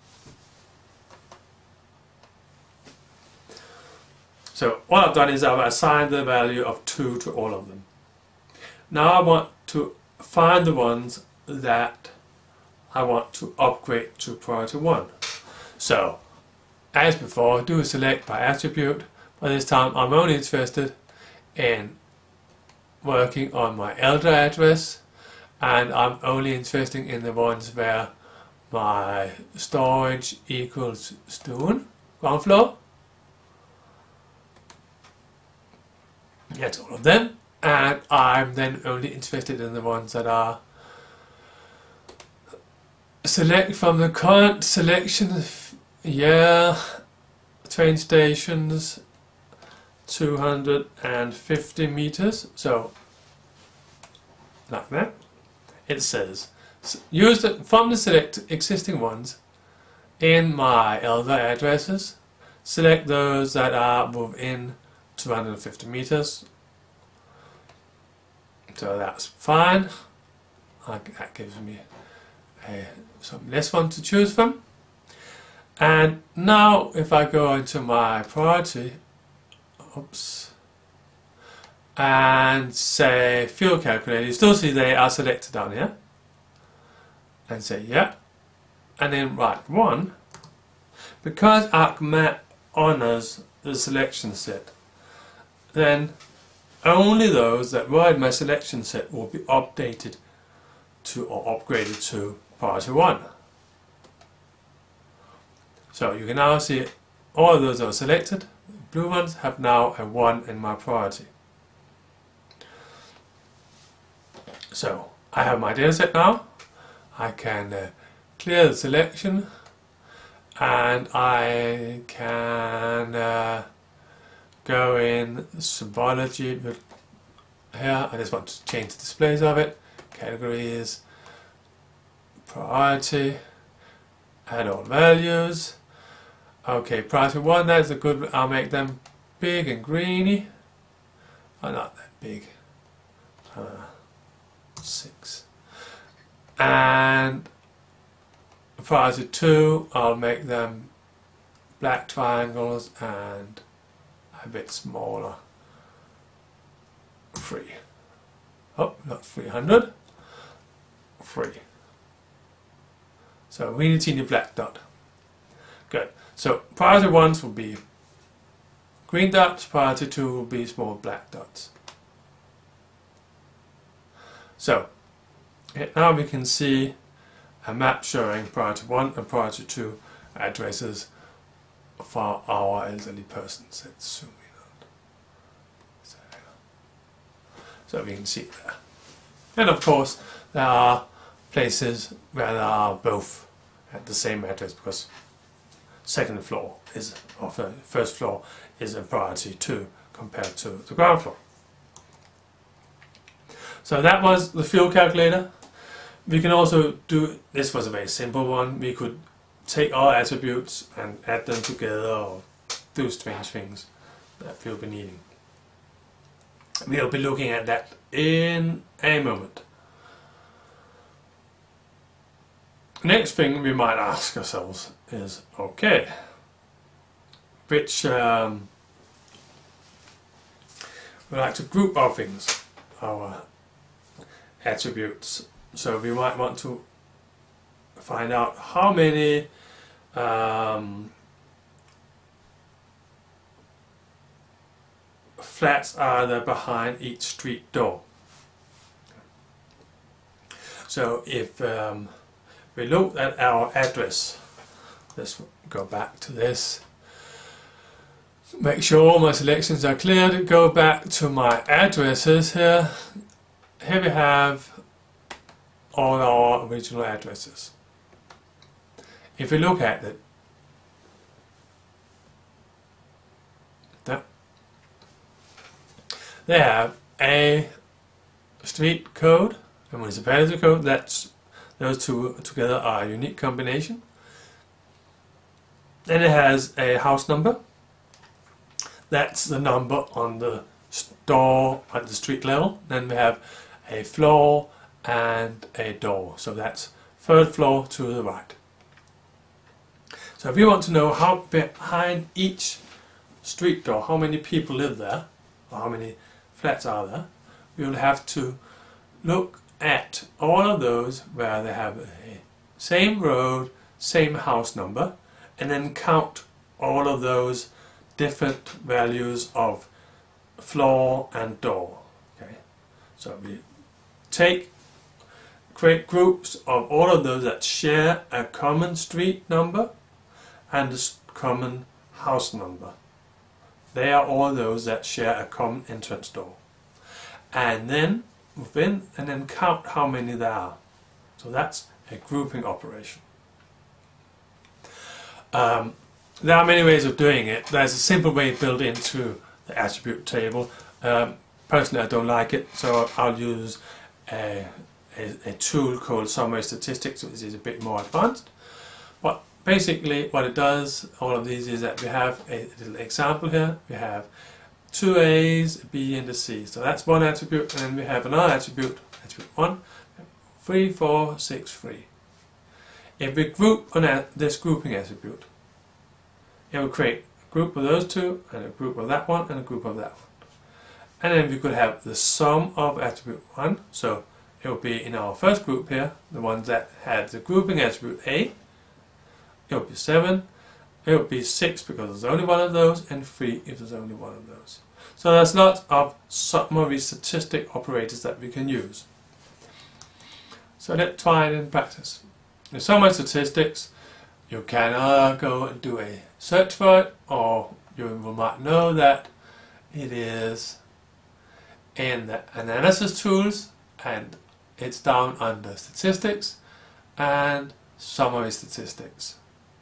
So what I've done is I've assigned the value of two to all of them. Now I want to find the ones that I want to upgrade to priority one. So as before, do a select by attribute, but this time I'm only interested in working on my elder address, and I'm only interested in the ones where my storage equals stone, ground floor. That's all of them, and I'm then only interested in the ones that are select from the current selection. Yeah, train stations two hundred fifty meters, so like that. It says use the, from the select existing ones in my elder addresses, select those that are within two hundred fifty meters. So that's fine. I, that gives me a, some less one to choose from. And now if I go into my priority, oops, and say field calculator, you still see they are selected down here, and say yeah, and then write one, because ArcMAp honors the selection set, then only those that were in my selection set will be updated to or upgraded to priority one. So you can now see all of those that are selected, blue ones, have now a one in my priority. So I have my data set now. I can uh, clear the selection, and I can uh, go in symbology. But here I just want to change the displays of it. Categories, priority, add all values. Okay, priority one, that's a good. I'll make them big and greeny. Oh, not that big. Uh, six. And priority two, I'll make them black triangles and a bit smaller. Three. Oh, not three hundred. Three. So really teeny black dot. Good. So priority ones will be green dots, priority two will be small black dots. So now we can see a map showing priority one and priority two addresses for our elderly persons. Let's zoom in on. So, so we can see there. And of course there are places where there are both at the same address, because second floor is, or first floor is a priority two compared to the ground floor. So that was the field calculator. We can also do, this was a very simple one, we could take our attributes and add them together or do strange things that we'll be needing. We'll be looking at that in a moment. Next thing we might ask ourselves is, okay, which um, we like to group our things, our attributes. So we might want to find out how many um, flats are there behind each street door. So if um, we look at our address, let's go back to this, make sure all my selections are cleared, go back to my addresses here. Here we have all our original addresses. If we look at it, that they have a street code and municipality code. That's, those two together are a unique combination. Then it has a house number. That's the number on the store at the street level. Then we have a floor and a door. So that's third floor to the right. So if you want to know how behind each street door, how many people live there, or how many flats are there, we will have to look at all of those where they have a same road, same house number, and then count all of those different values of floor and door. Okay, so we take, create groups of all of those that share a common street number and a common house number. They are all those that share a common entrance door. And then within, and then count how many there are. So that's a grouping operation. Um, there are many ways of doing it. There's a simple way built into the attribute table. Um, personally, I don't like it, so I'll use a, a, a tool called Summary Statistics, which is a bit more advanced. But basically what it does, all of these, is that we have a little example here. We have two A's, a B and a C. So that's one attribute, and then we have another attribute, attribute one, three, four, six, three. If we group on this grouping attribute, it will create a group of those two, and a group of that one, and a group of that one. And then we could have the sum of attribute one, so it will be in our first group here, the ones that had the grouping attribute A, it will be seven, it will be six because there's only one of those, and three if there's only one of those. So there's lots of summary statistic operators that we can use. So let's try it in practice. In summary statistics, you can uh, go and do a search for it, or you might know that it is in the analysis tools, and it's down under statistics and summary statistics.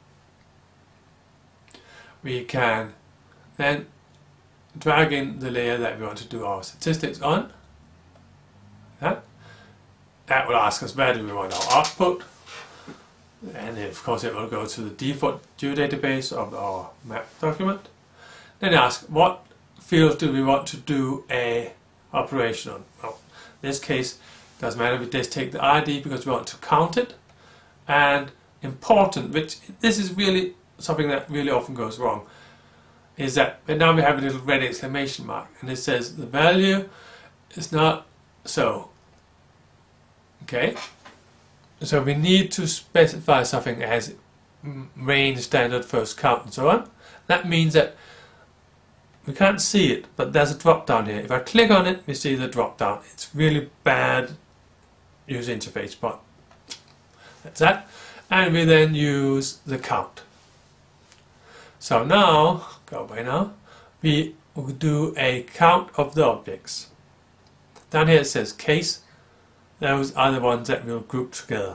We can then drag in the layer that we want to do our statistics on. That, that will ask us where do we want our output, and of course it will go to the default geodatabase of our map document. Then ask what fields do we want to do a operation on. Well, in this case doesn't matter, we just take the I D because we want to count it. And important, which this is really something that really often goes wrong, is that now we have a little red exclamation mark and it says the value is not so. Okay, so we need to specify something as range, standard, first count and so on. That means that we can't see it, but there's a drop down here. If I click on it, we see the drop down. It's really bad user interface, but that's that. And we then use the count. So now, go away now, we will do a count of the objects. Down here it says case. Those are the ones that we'll group together.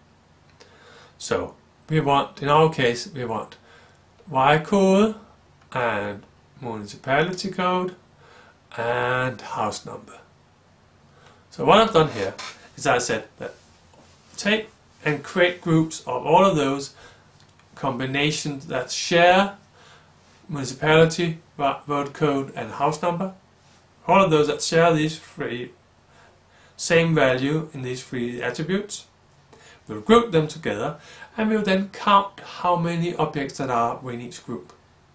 So we want, in our case, we want Y code and municipality code and house number. So what I've done here is I said that take and create groups of all of those combinations that share municipality, road code and house number. All of those that share these three same value in these three attributes. We'll group them together and we'll then count how many objects that are in each group.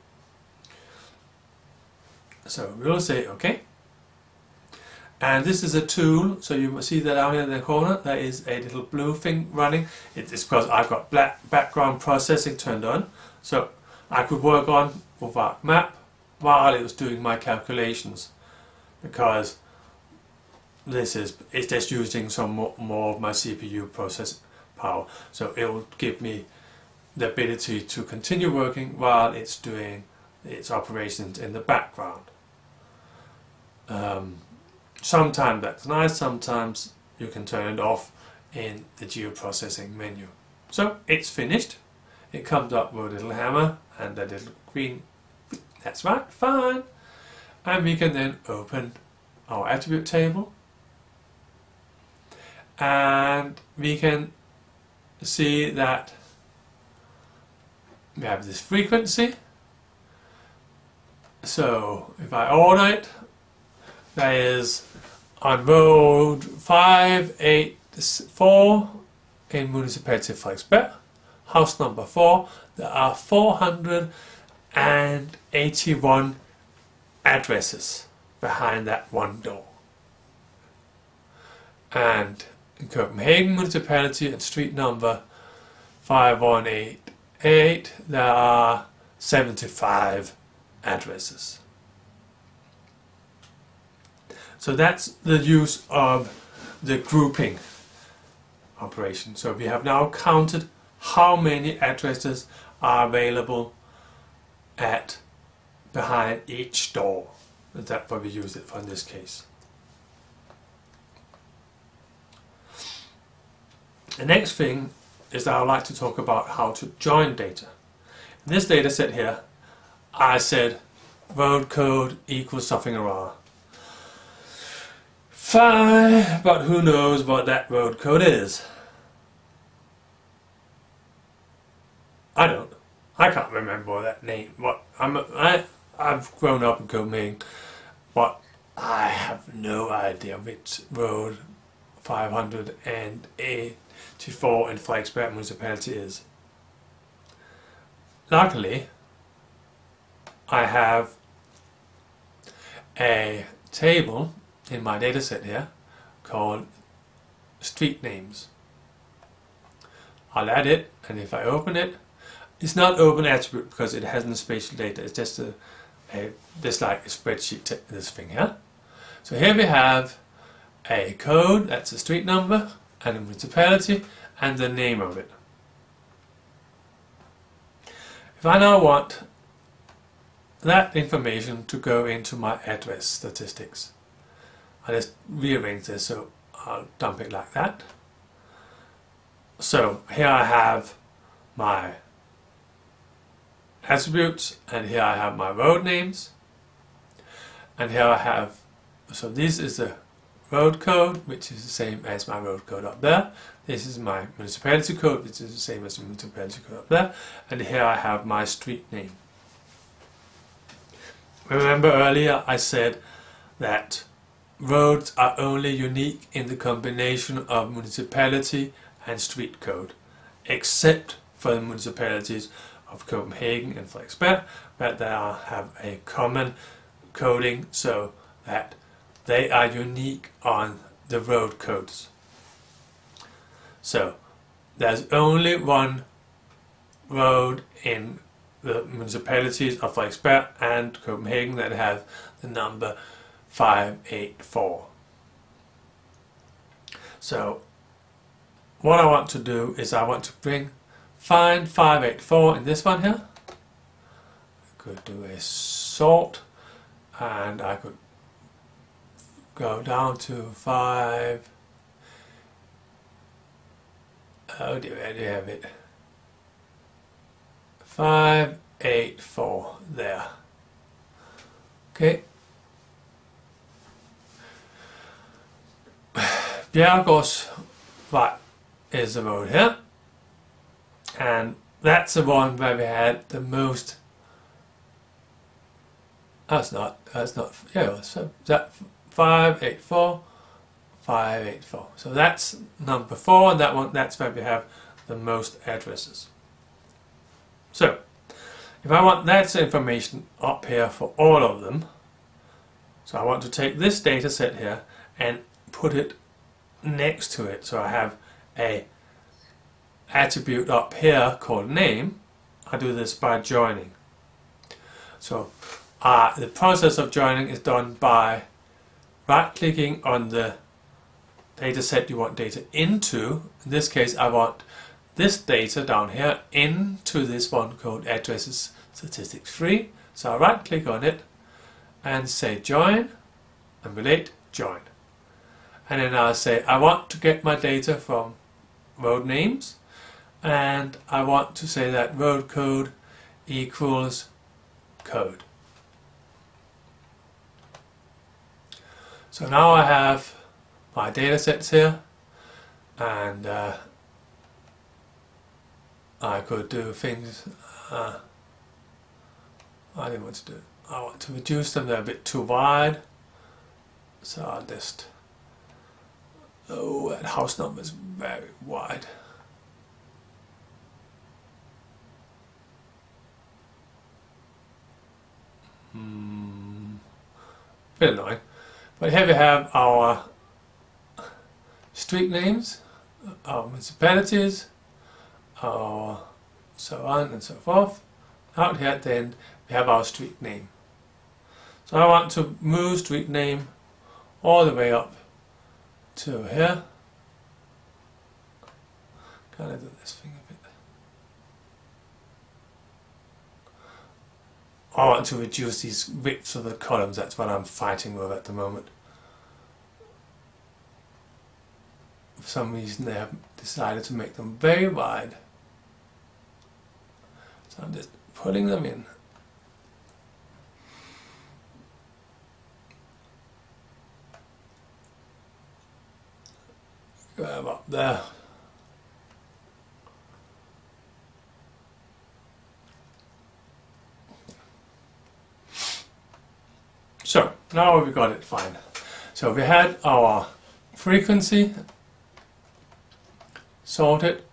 So we'll say OK. And this is a tool, so you will see that down here in the corner there is a little blue thing running. It is because I've got black background processing turned on, so I could work on with ArcMAP while it was doing my calculations, because this is it's just using some more, more of my C P U process power, so it will give me the ability to continue working while it's doing its operations in the background. Um, sometimes that's nice, sometimes you can turn it off in the geoprocessing menu. So it's finished. It comes up with a little hammer and a little green, that's right, fine. And we can then open our attribute table and we can see that we have this frequency. So if I order it, that is on road five eight four in Municipality Frederiksberg, house number four, there are four hundred eighty-one addresses behind that one door. And in Copenhagen Municipality and street number five one eight eight, there are seventy-five addresses. So that's the use of the grouping operation. So we have now counted how many addresses are available at behind each door. And that's what we use it for in this case. The next thing is that I would like to talk about how to join data. In this data set here, I said road code equals something around. Fine, but who knows what that road code is? I don't. I can't remember that name. What I'm. I I've grown up in Copenhagen, but I have no idea which road five hundred eighty-four in Frederiksberg Municipality is. Luckily, I have a table in my dataset here called street names. I'll add it, and if I open it, it's not open attribute because it hasn't spatial data. It's just a, a just like a spreadsheet, this thing here. So here we have a code, that's a street number, and a municipality, and the name of it. If I now want that information to go into my address statistics, I just rearrange this. So I'll dump it like that. So here I have my attributes, and here I have my road names, and here I have, so this is the road code, which is the same as my road code up there. This is my municipality code, which is the same as the municipality code up there, and here I have my street name. Remember earlier I said that roads are only unique in the combination of municipality and street code, except for the municipalities of Copenhagen and Frederiksberg, where they are, have a common coding so that they are unique on the road codes. So there's only one road in the municipalities of Frederiksberg and Copenhagen that have the number five eight four. So what I want to do is I want to bring find five eight four in this one here. I could do a sort, and I could go down to five. Oh dear, where do you have it? five eight four there. Okay. Bjerregårdsvej is the road here, and that's the one where we had the most. That's not. That's not. Yeah. So that five eight four, five eight four. So that's number four, and that one. That's where we have the most addresses. So if I want that information up here for all of them, so I want to take this data set here and put it next to it. So I have a attribute up here called name. I do this by joining. So uh, the process of joining is done by right clicking on the data set you want data into. In this case I want this data down here into this one called addresses statistics three. So I right click on it and say join and relate join. And then I'll say I want to get my data from road names, and I want to say that road code equals code. So now I have my data sets here, and uh, I could do things uh, I didn't want to do. I want to reduce them, they're a bit too wide, so I'll just, oh, that house number is very wide. Hmm, bit annoying. But here we have our street names, our municipalities, our so on and so forth. Out here at the end we have our street name. So I want to move street name all the way up to here. Can I do this thing a bit? I want to reduce these widths of the columns, that's what I'm fighting with at the moment. For some reason they have decided to make them very wide. So I'm just putting them in. Go up there. So now we've got it fine. So we had our frequency sorted,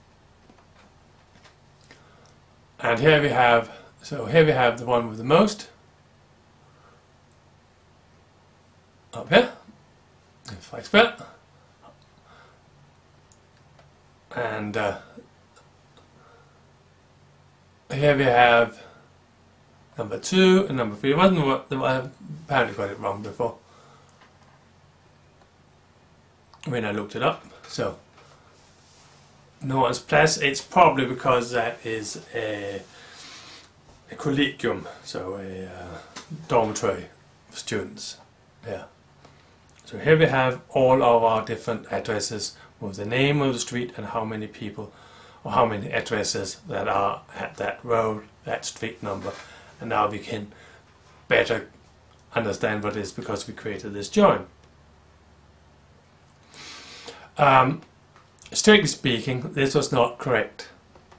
and here we have, so here we have the one with the most up here, Frederiksberg, and uh, here we have number two and number three. It wasn't what I apparently got it wrong before when I looked it up. So no one's place. It's probably because that is a, a collegium, so a uh, dormitory for students. Yeah. So here we have all of our different addresses with the name of the street and how many people or how many addresses that are at that road, that street number. And now we can better understand what it is because we created this join. Um, strictly speaking, this was not correct.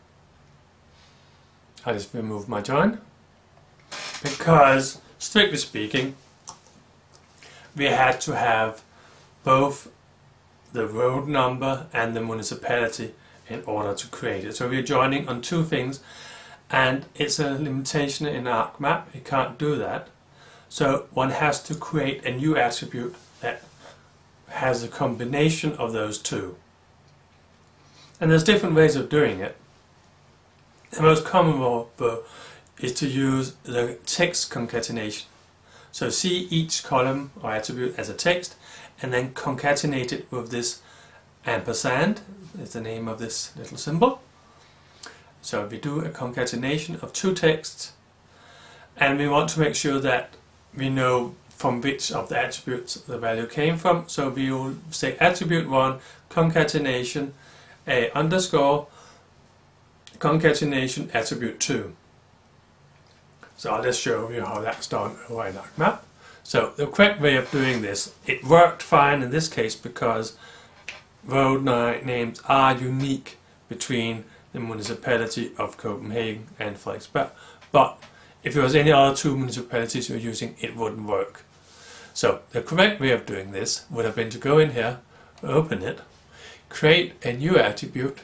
I just remove my join because, strictly speaking, we had to have both the road number and the municipality in order to create it. So we're joining on two things, and it's a limitation in ArcMAp. You can't do that. So one has to create a new attribute that has a combination of those two. And there's different ways of doing it. The most common way is to use the text concatenation. So see each column or attribute as a text and then concatenate it with this ampersand, is the name of this little symbol. So we do a concatenation of two texts, and we want to make sure that we know from which of the attributes the value came from. So we will say attribute one, concatenation, a underscore, concatenation attribute two. So I'll just show you how that's done over in ArcMAp. So the correct way of doing this, it worked fine in this case because road names are unique between the municipality of Copenhagen and Frederiksberg. But if it was any other two municipalities you're using, it wouldn't work. So the correct way of doing this would have been to go in here, open it, create a new attribute,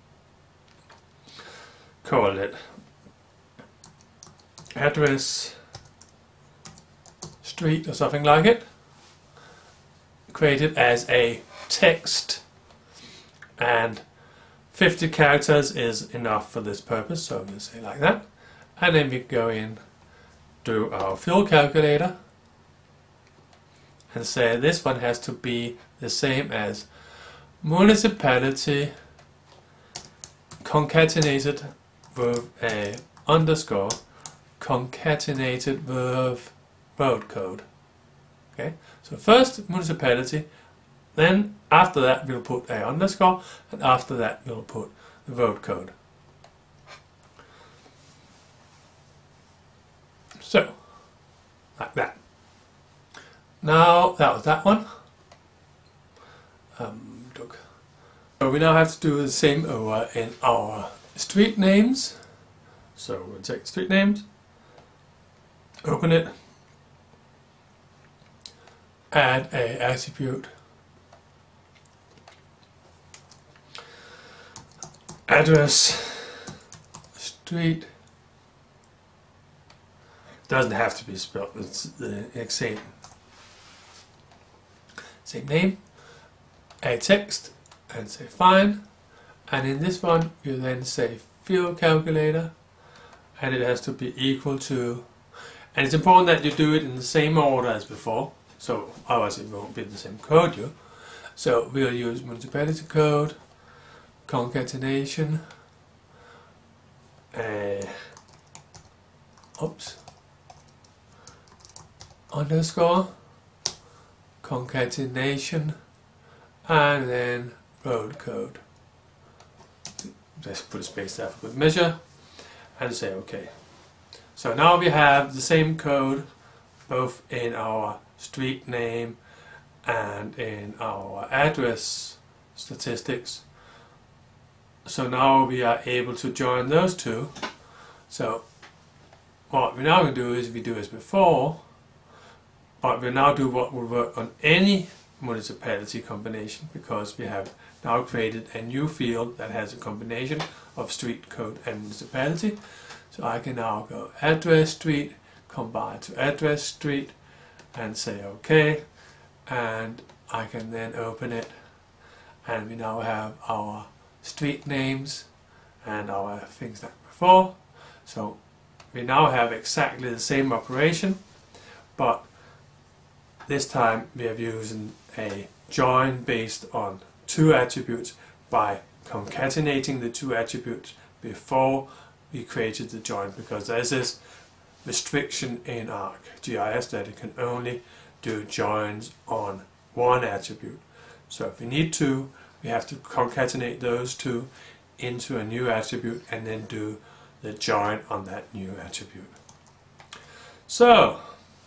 call it address street or something like it, create it as a text, and fifty characters is enough for this purpose, so I'm going to say like that. And then we go in, do our fill calculator, and say this one has to be the same as municipality concatenated with a underscore concatenated with road code. Okay, so first municipality, then after that we'll put a underscore, and after that we'll put the road code. So, like that. Now that was that one. Um, look. So we now have to do the same over in our street names. So we'll take street names, open it, add a attribute, address street. Doesn't have to be spelled, it's the exact same same name, a text, and say fine. And in this one you then say fill calculator, and it has to be equal to, and it's important that you do it in the same order as before, so otherwise it won't be the same code you. So we'll use municipality code, concatenation, uh, oops, underscore, concatenation, and then road code. Just put a space there for good measure and say OK. So now we have the same code both in our street name and in our address statistics. So now we are able to join those two. So what we now going to do is we do as before, but we now do what will work on any municipality combination, because we have now created a new field that has a combination of street code and municipality. So I can now go address street, combine to address street, and say OK, and I can then open it, and we now have our street names and our things like before. So we now have exactly the same operation, but this time we are using a join based on two attributes by concatenating the two attributes before we created the join, because there's this restriction in ArcGIS that it can only do joins on one attribute. So if we need two, we have to concatenate those two into a new attribute and then do the join on that new attribute. So,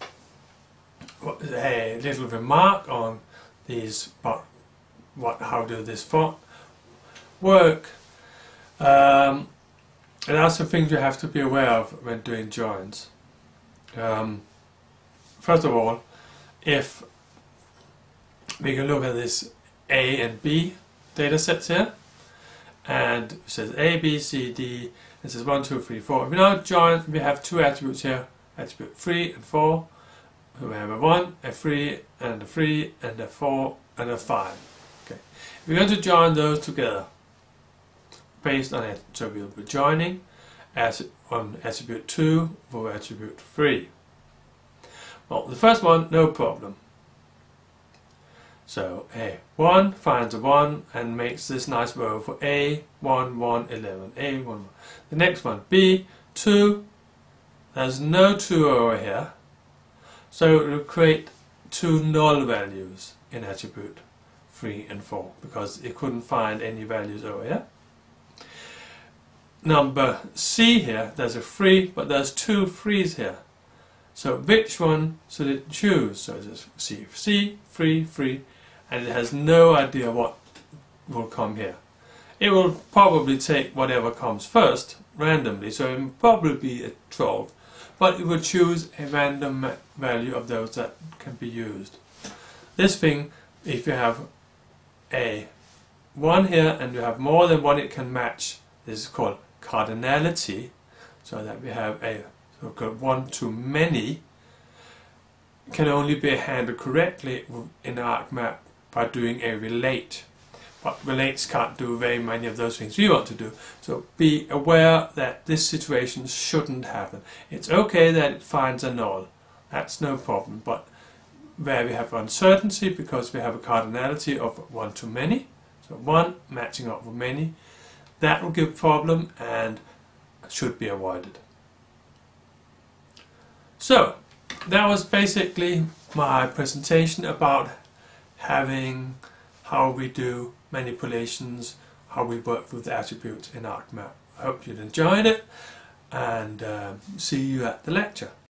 a little remark on these, what, what how do this for work. Um, there are some things you have to be aware of when doing joins. Um, first of all, if we can look at this A and B data sets here, and it says A, B, C, D, it says one, two, three, four. If we now join, we have two attributes here, attribute three and four. So we have a one, a three, and a three, and a four, and a five. Okay. We're going to join those together based on it. So we'll be joining as on attribute two for attribute three. Well, the first one, no problem. So A one finds a one and makes this nice row for A one, one, eleven. A one, one. The next one, B two, there's no two over here. So it will create two null values in attribute three and four because it couldn't find any values over here. Number C here, there's a three, but there's two threes here. So which one should it choose? So it's C, C, three, three, and it has no idea what will come here. It will probably take whatever comes first randomly, so it will probably be a twelve, but it will choose a random value of those that can be used. This thing, if you have a one here and you have more than one it can match, this is called cardinality, so that we have a so-called one to many, can only be handled correctly in ArcMAp by doing a relate. But relates can't do very many of those things we want to do. So be aware that this situation shouldn't happen. It's okay that it finds a null. That's no problem. But where we have uncertainty because we have a cardinality of one to many, so one matching up with many, that will give problem and should be avoided. So that was basically my presentation about having how we do manipulations, how we work with attributes in ArcMAp. I hope you'd enjoyed it, and uh, see you at the lecture.